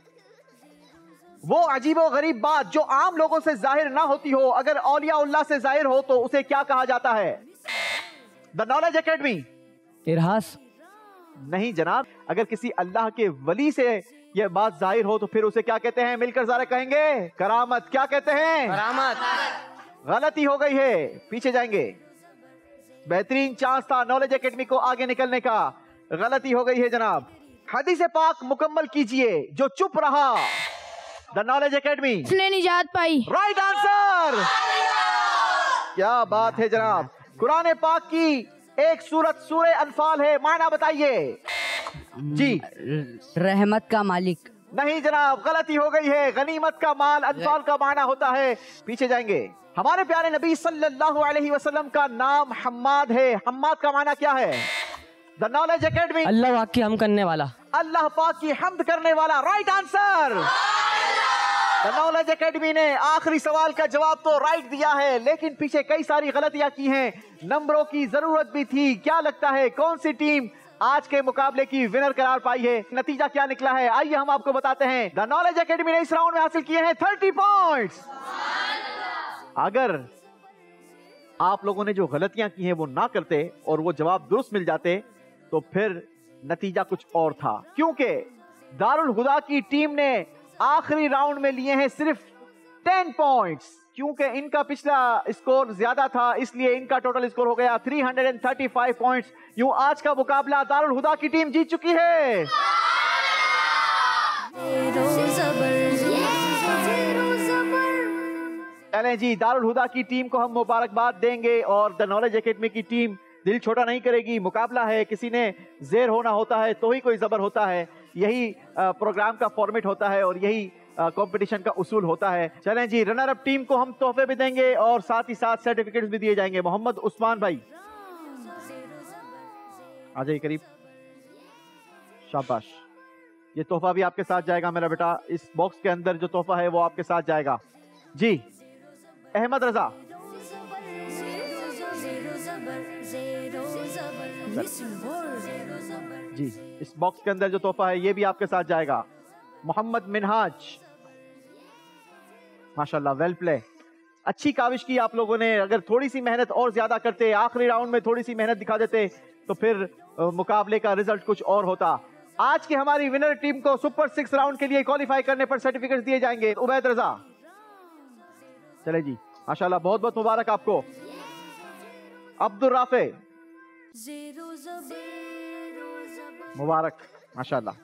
वो अजीबो गरीब बात जो आम लोगों से जाहिर ना होती हो, अगर औलिया उल्लाह से जाहिर हो तो उसे क्या कहा जाता है? द नॉलेज एकेडमी, इरहास। नहीं जनाब, अगर किसी अल्लाह के वली से यह बात जाहिर हो तो फिर उसे क्या कहते हैं? मिलकर ज़रा कहेंगे, करामत। क्या कहते हैं? करामत। गलती हो गई है, पीछे जाएंगे। बेहतरीन चांस था नॉलेज एकेडमी को आगे निकलने का, गलती हो गई है जनाब। हदीस पाक मुकम्मल कीजिए। जो चुप रहा, द नॉलेज एकेडमी, उसने निजात पाई, राइट आंसर। क्या बात है जनाब। कुरान पाक की एक सूरत सूरह अनफाल है, मायना बताइए जी। रहमत का मालिक। नहीं जनाब, गलती हो गई है। गनीमत का माल, अनफाल का माना होता है। पीछे जाएंगे। हमारे प्यारे नबी सल्लल्लाहु अलैहि वसल्लम का नाम हम्माद है। हम्माद का माना क्या है? द नॉलेज एकेडमी, अल्लाह पाक की हम करने वाला। अल्लाह पाक की हम्द करने वाला, right answer. The knowledge academy ने आखिरी सवाल का जवाब तो राइट दिया है, लेकिन पीछे कई सारी गलतियां की हैं। नंबरों की जरूरत भी थी। क्या लगता है कौन सी टीम आज के मुकाबले की विनर करार पाई है? नतीजा क्या निकला है, आइए हम आपको बताते हैं। द नॉलेज एकेडमी ने इस राउंड में हासिल किए हैं 30 पॉइंट्स। अगर आप लोगों ने जो गलतियां की हैं वो ना करते और वो जवाब दुरुस्त मिल जाते तो फिर नतीजा कुछ और था, क्योंकि दारुल हुदा की टीम ने आखिरी राउंड में लिए हैं सिर्फ 10 पॉइंट्स। क्योंकि इनका पिछला स्कोर ज्यादा था, इसलिए इनका टोटल स्कोर हो गया 335 पॉइंट्स। यूं आज का मुकाबला दारुल हुदा की टीम जीत चुकी है। चलें जी, दारुल हुदा की टीम को हम मुबारकबाद देंगे और द नॉलेज एकेडमी की टीम दिल छोटा नहीं करेगी। मुकाबला है, किसी ने ज़ेर होना होता है तो ही कोई ज़बर होता है। यही प्रोग्राम का फॉर्मेट होता है और यही कंपटीशन का उसूल होता है। चलें जी, रनर अप टीम को हम तोहफे भी देंगे और साथ ही साथ सर्टिफिकेट्स भी दिए जाएंगे। मोहम्मद उस्मान भाई आ जाइए करीब। शाबाश, ये तोहफा भी आपके साथ जाएगा मेरा बेटा। इस बॉक्स के अंदर जो तोहफा है वो आपके साथ जाएगा जी। अहमद रजा, जी इस बॉक्स के अंदर जो तोहफा है ये भी आपके साथ जाएगा। मोहम्मद मिनहाज, माशाल्लाह, वेल प्ले। अच्छी काविश की आप लोगों ने। अगर थोड़ी सी मेहनत और ज्यादा करते, आखिरी राउंड में थोड़ी सी मेहनत दिखा देते, तो फिर मुकाबले का रिजल्ट कुछ और होता। आज की हमारी विनर टीम को सुपर 6 राउंड के लिए क्वालिफाई करने पर सर्टिफिकेट दिए जाएंगे। उबैद रजा, चले जी, माशाल्लाह, बहुत बहुत मुबारक आपको। अब्दुल राफे, मुबारक, माशाल्लाह।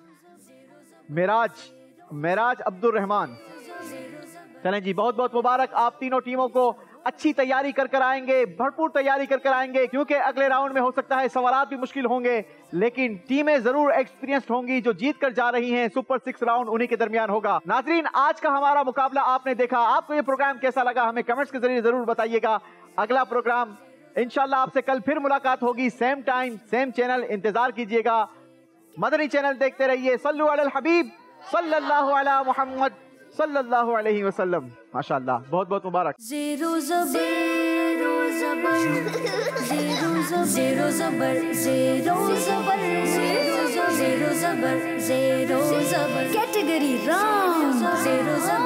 मेराज अब्दुल रहमान, चलें जी, बहुत बहुत मुबारक। आप तीनों टीमों को अच्छी तैयारी कर कर आएंगे, भरपूर तैयारी कर कर आएंगे, क्योंकि अगले राउंड में हो सकता है सवालात भी मुश्किल होंगे, लेकिन टीमें जरूर एक्सपीरियंस्ड होंगी जो जीत कर जा रही हैं। सुपर 6 राउंड उन्हीं के दरमियान होगा। नाजरीन, आज का हमारा मुकाबला आपने देखा, आपको ये प्रोग्राम कैसा लगा हमें कमेंट्स के जरिए जरूर बताइएगा। अगला प्रोग्राम इंशाल्लाह आपसे कल फिर मुलाकात होगी, सेम टाइम सेम चैनल, इंतजार कीजिएगा। मदनी चैनल देखते रहिए। सल्लु अलल हबीब सल्लल्लाहु अला मुहम्मद सल्लल्लाहु अलैहि वसल्लम। माशाल्लाह, बहुत बहुत मुबारक। ज़ेरो ज़बर ज़ेरो ज़बर कैटेगरी रॉन्ग। ज़ेरो ज़बर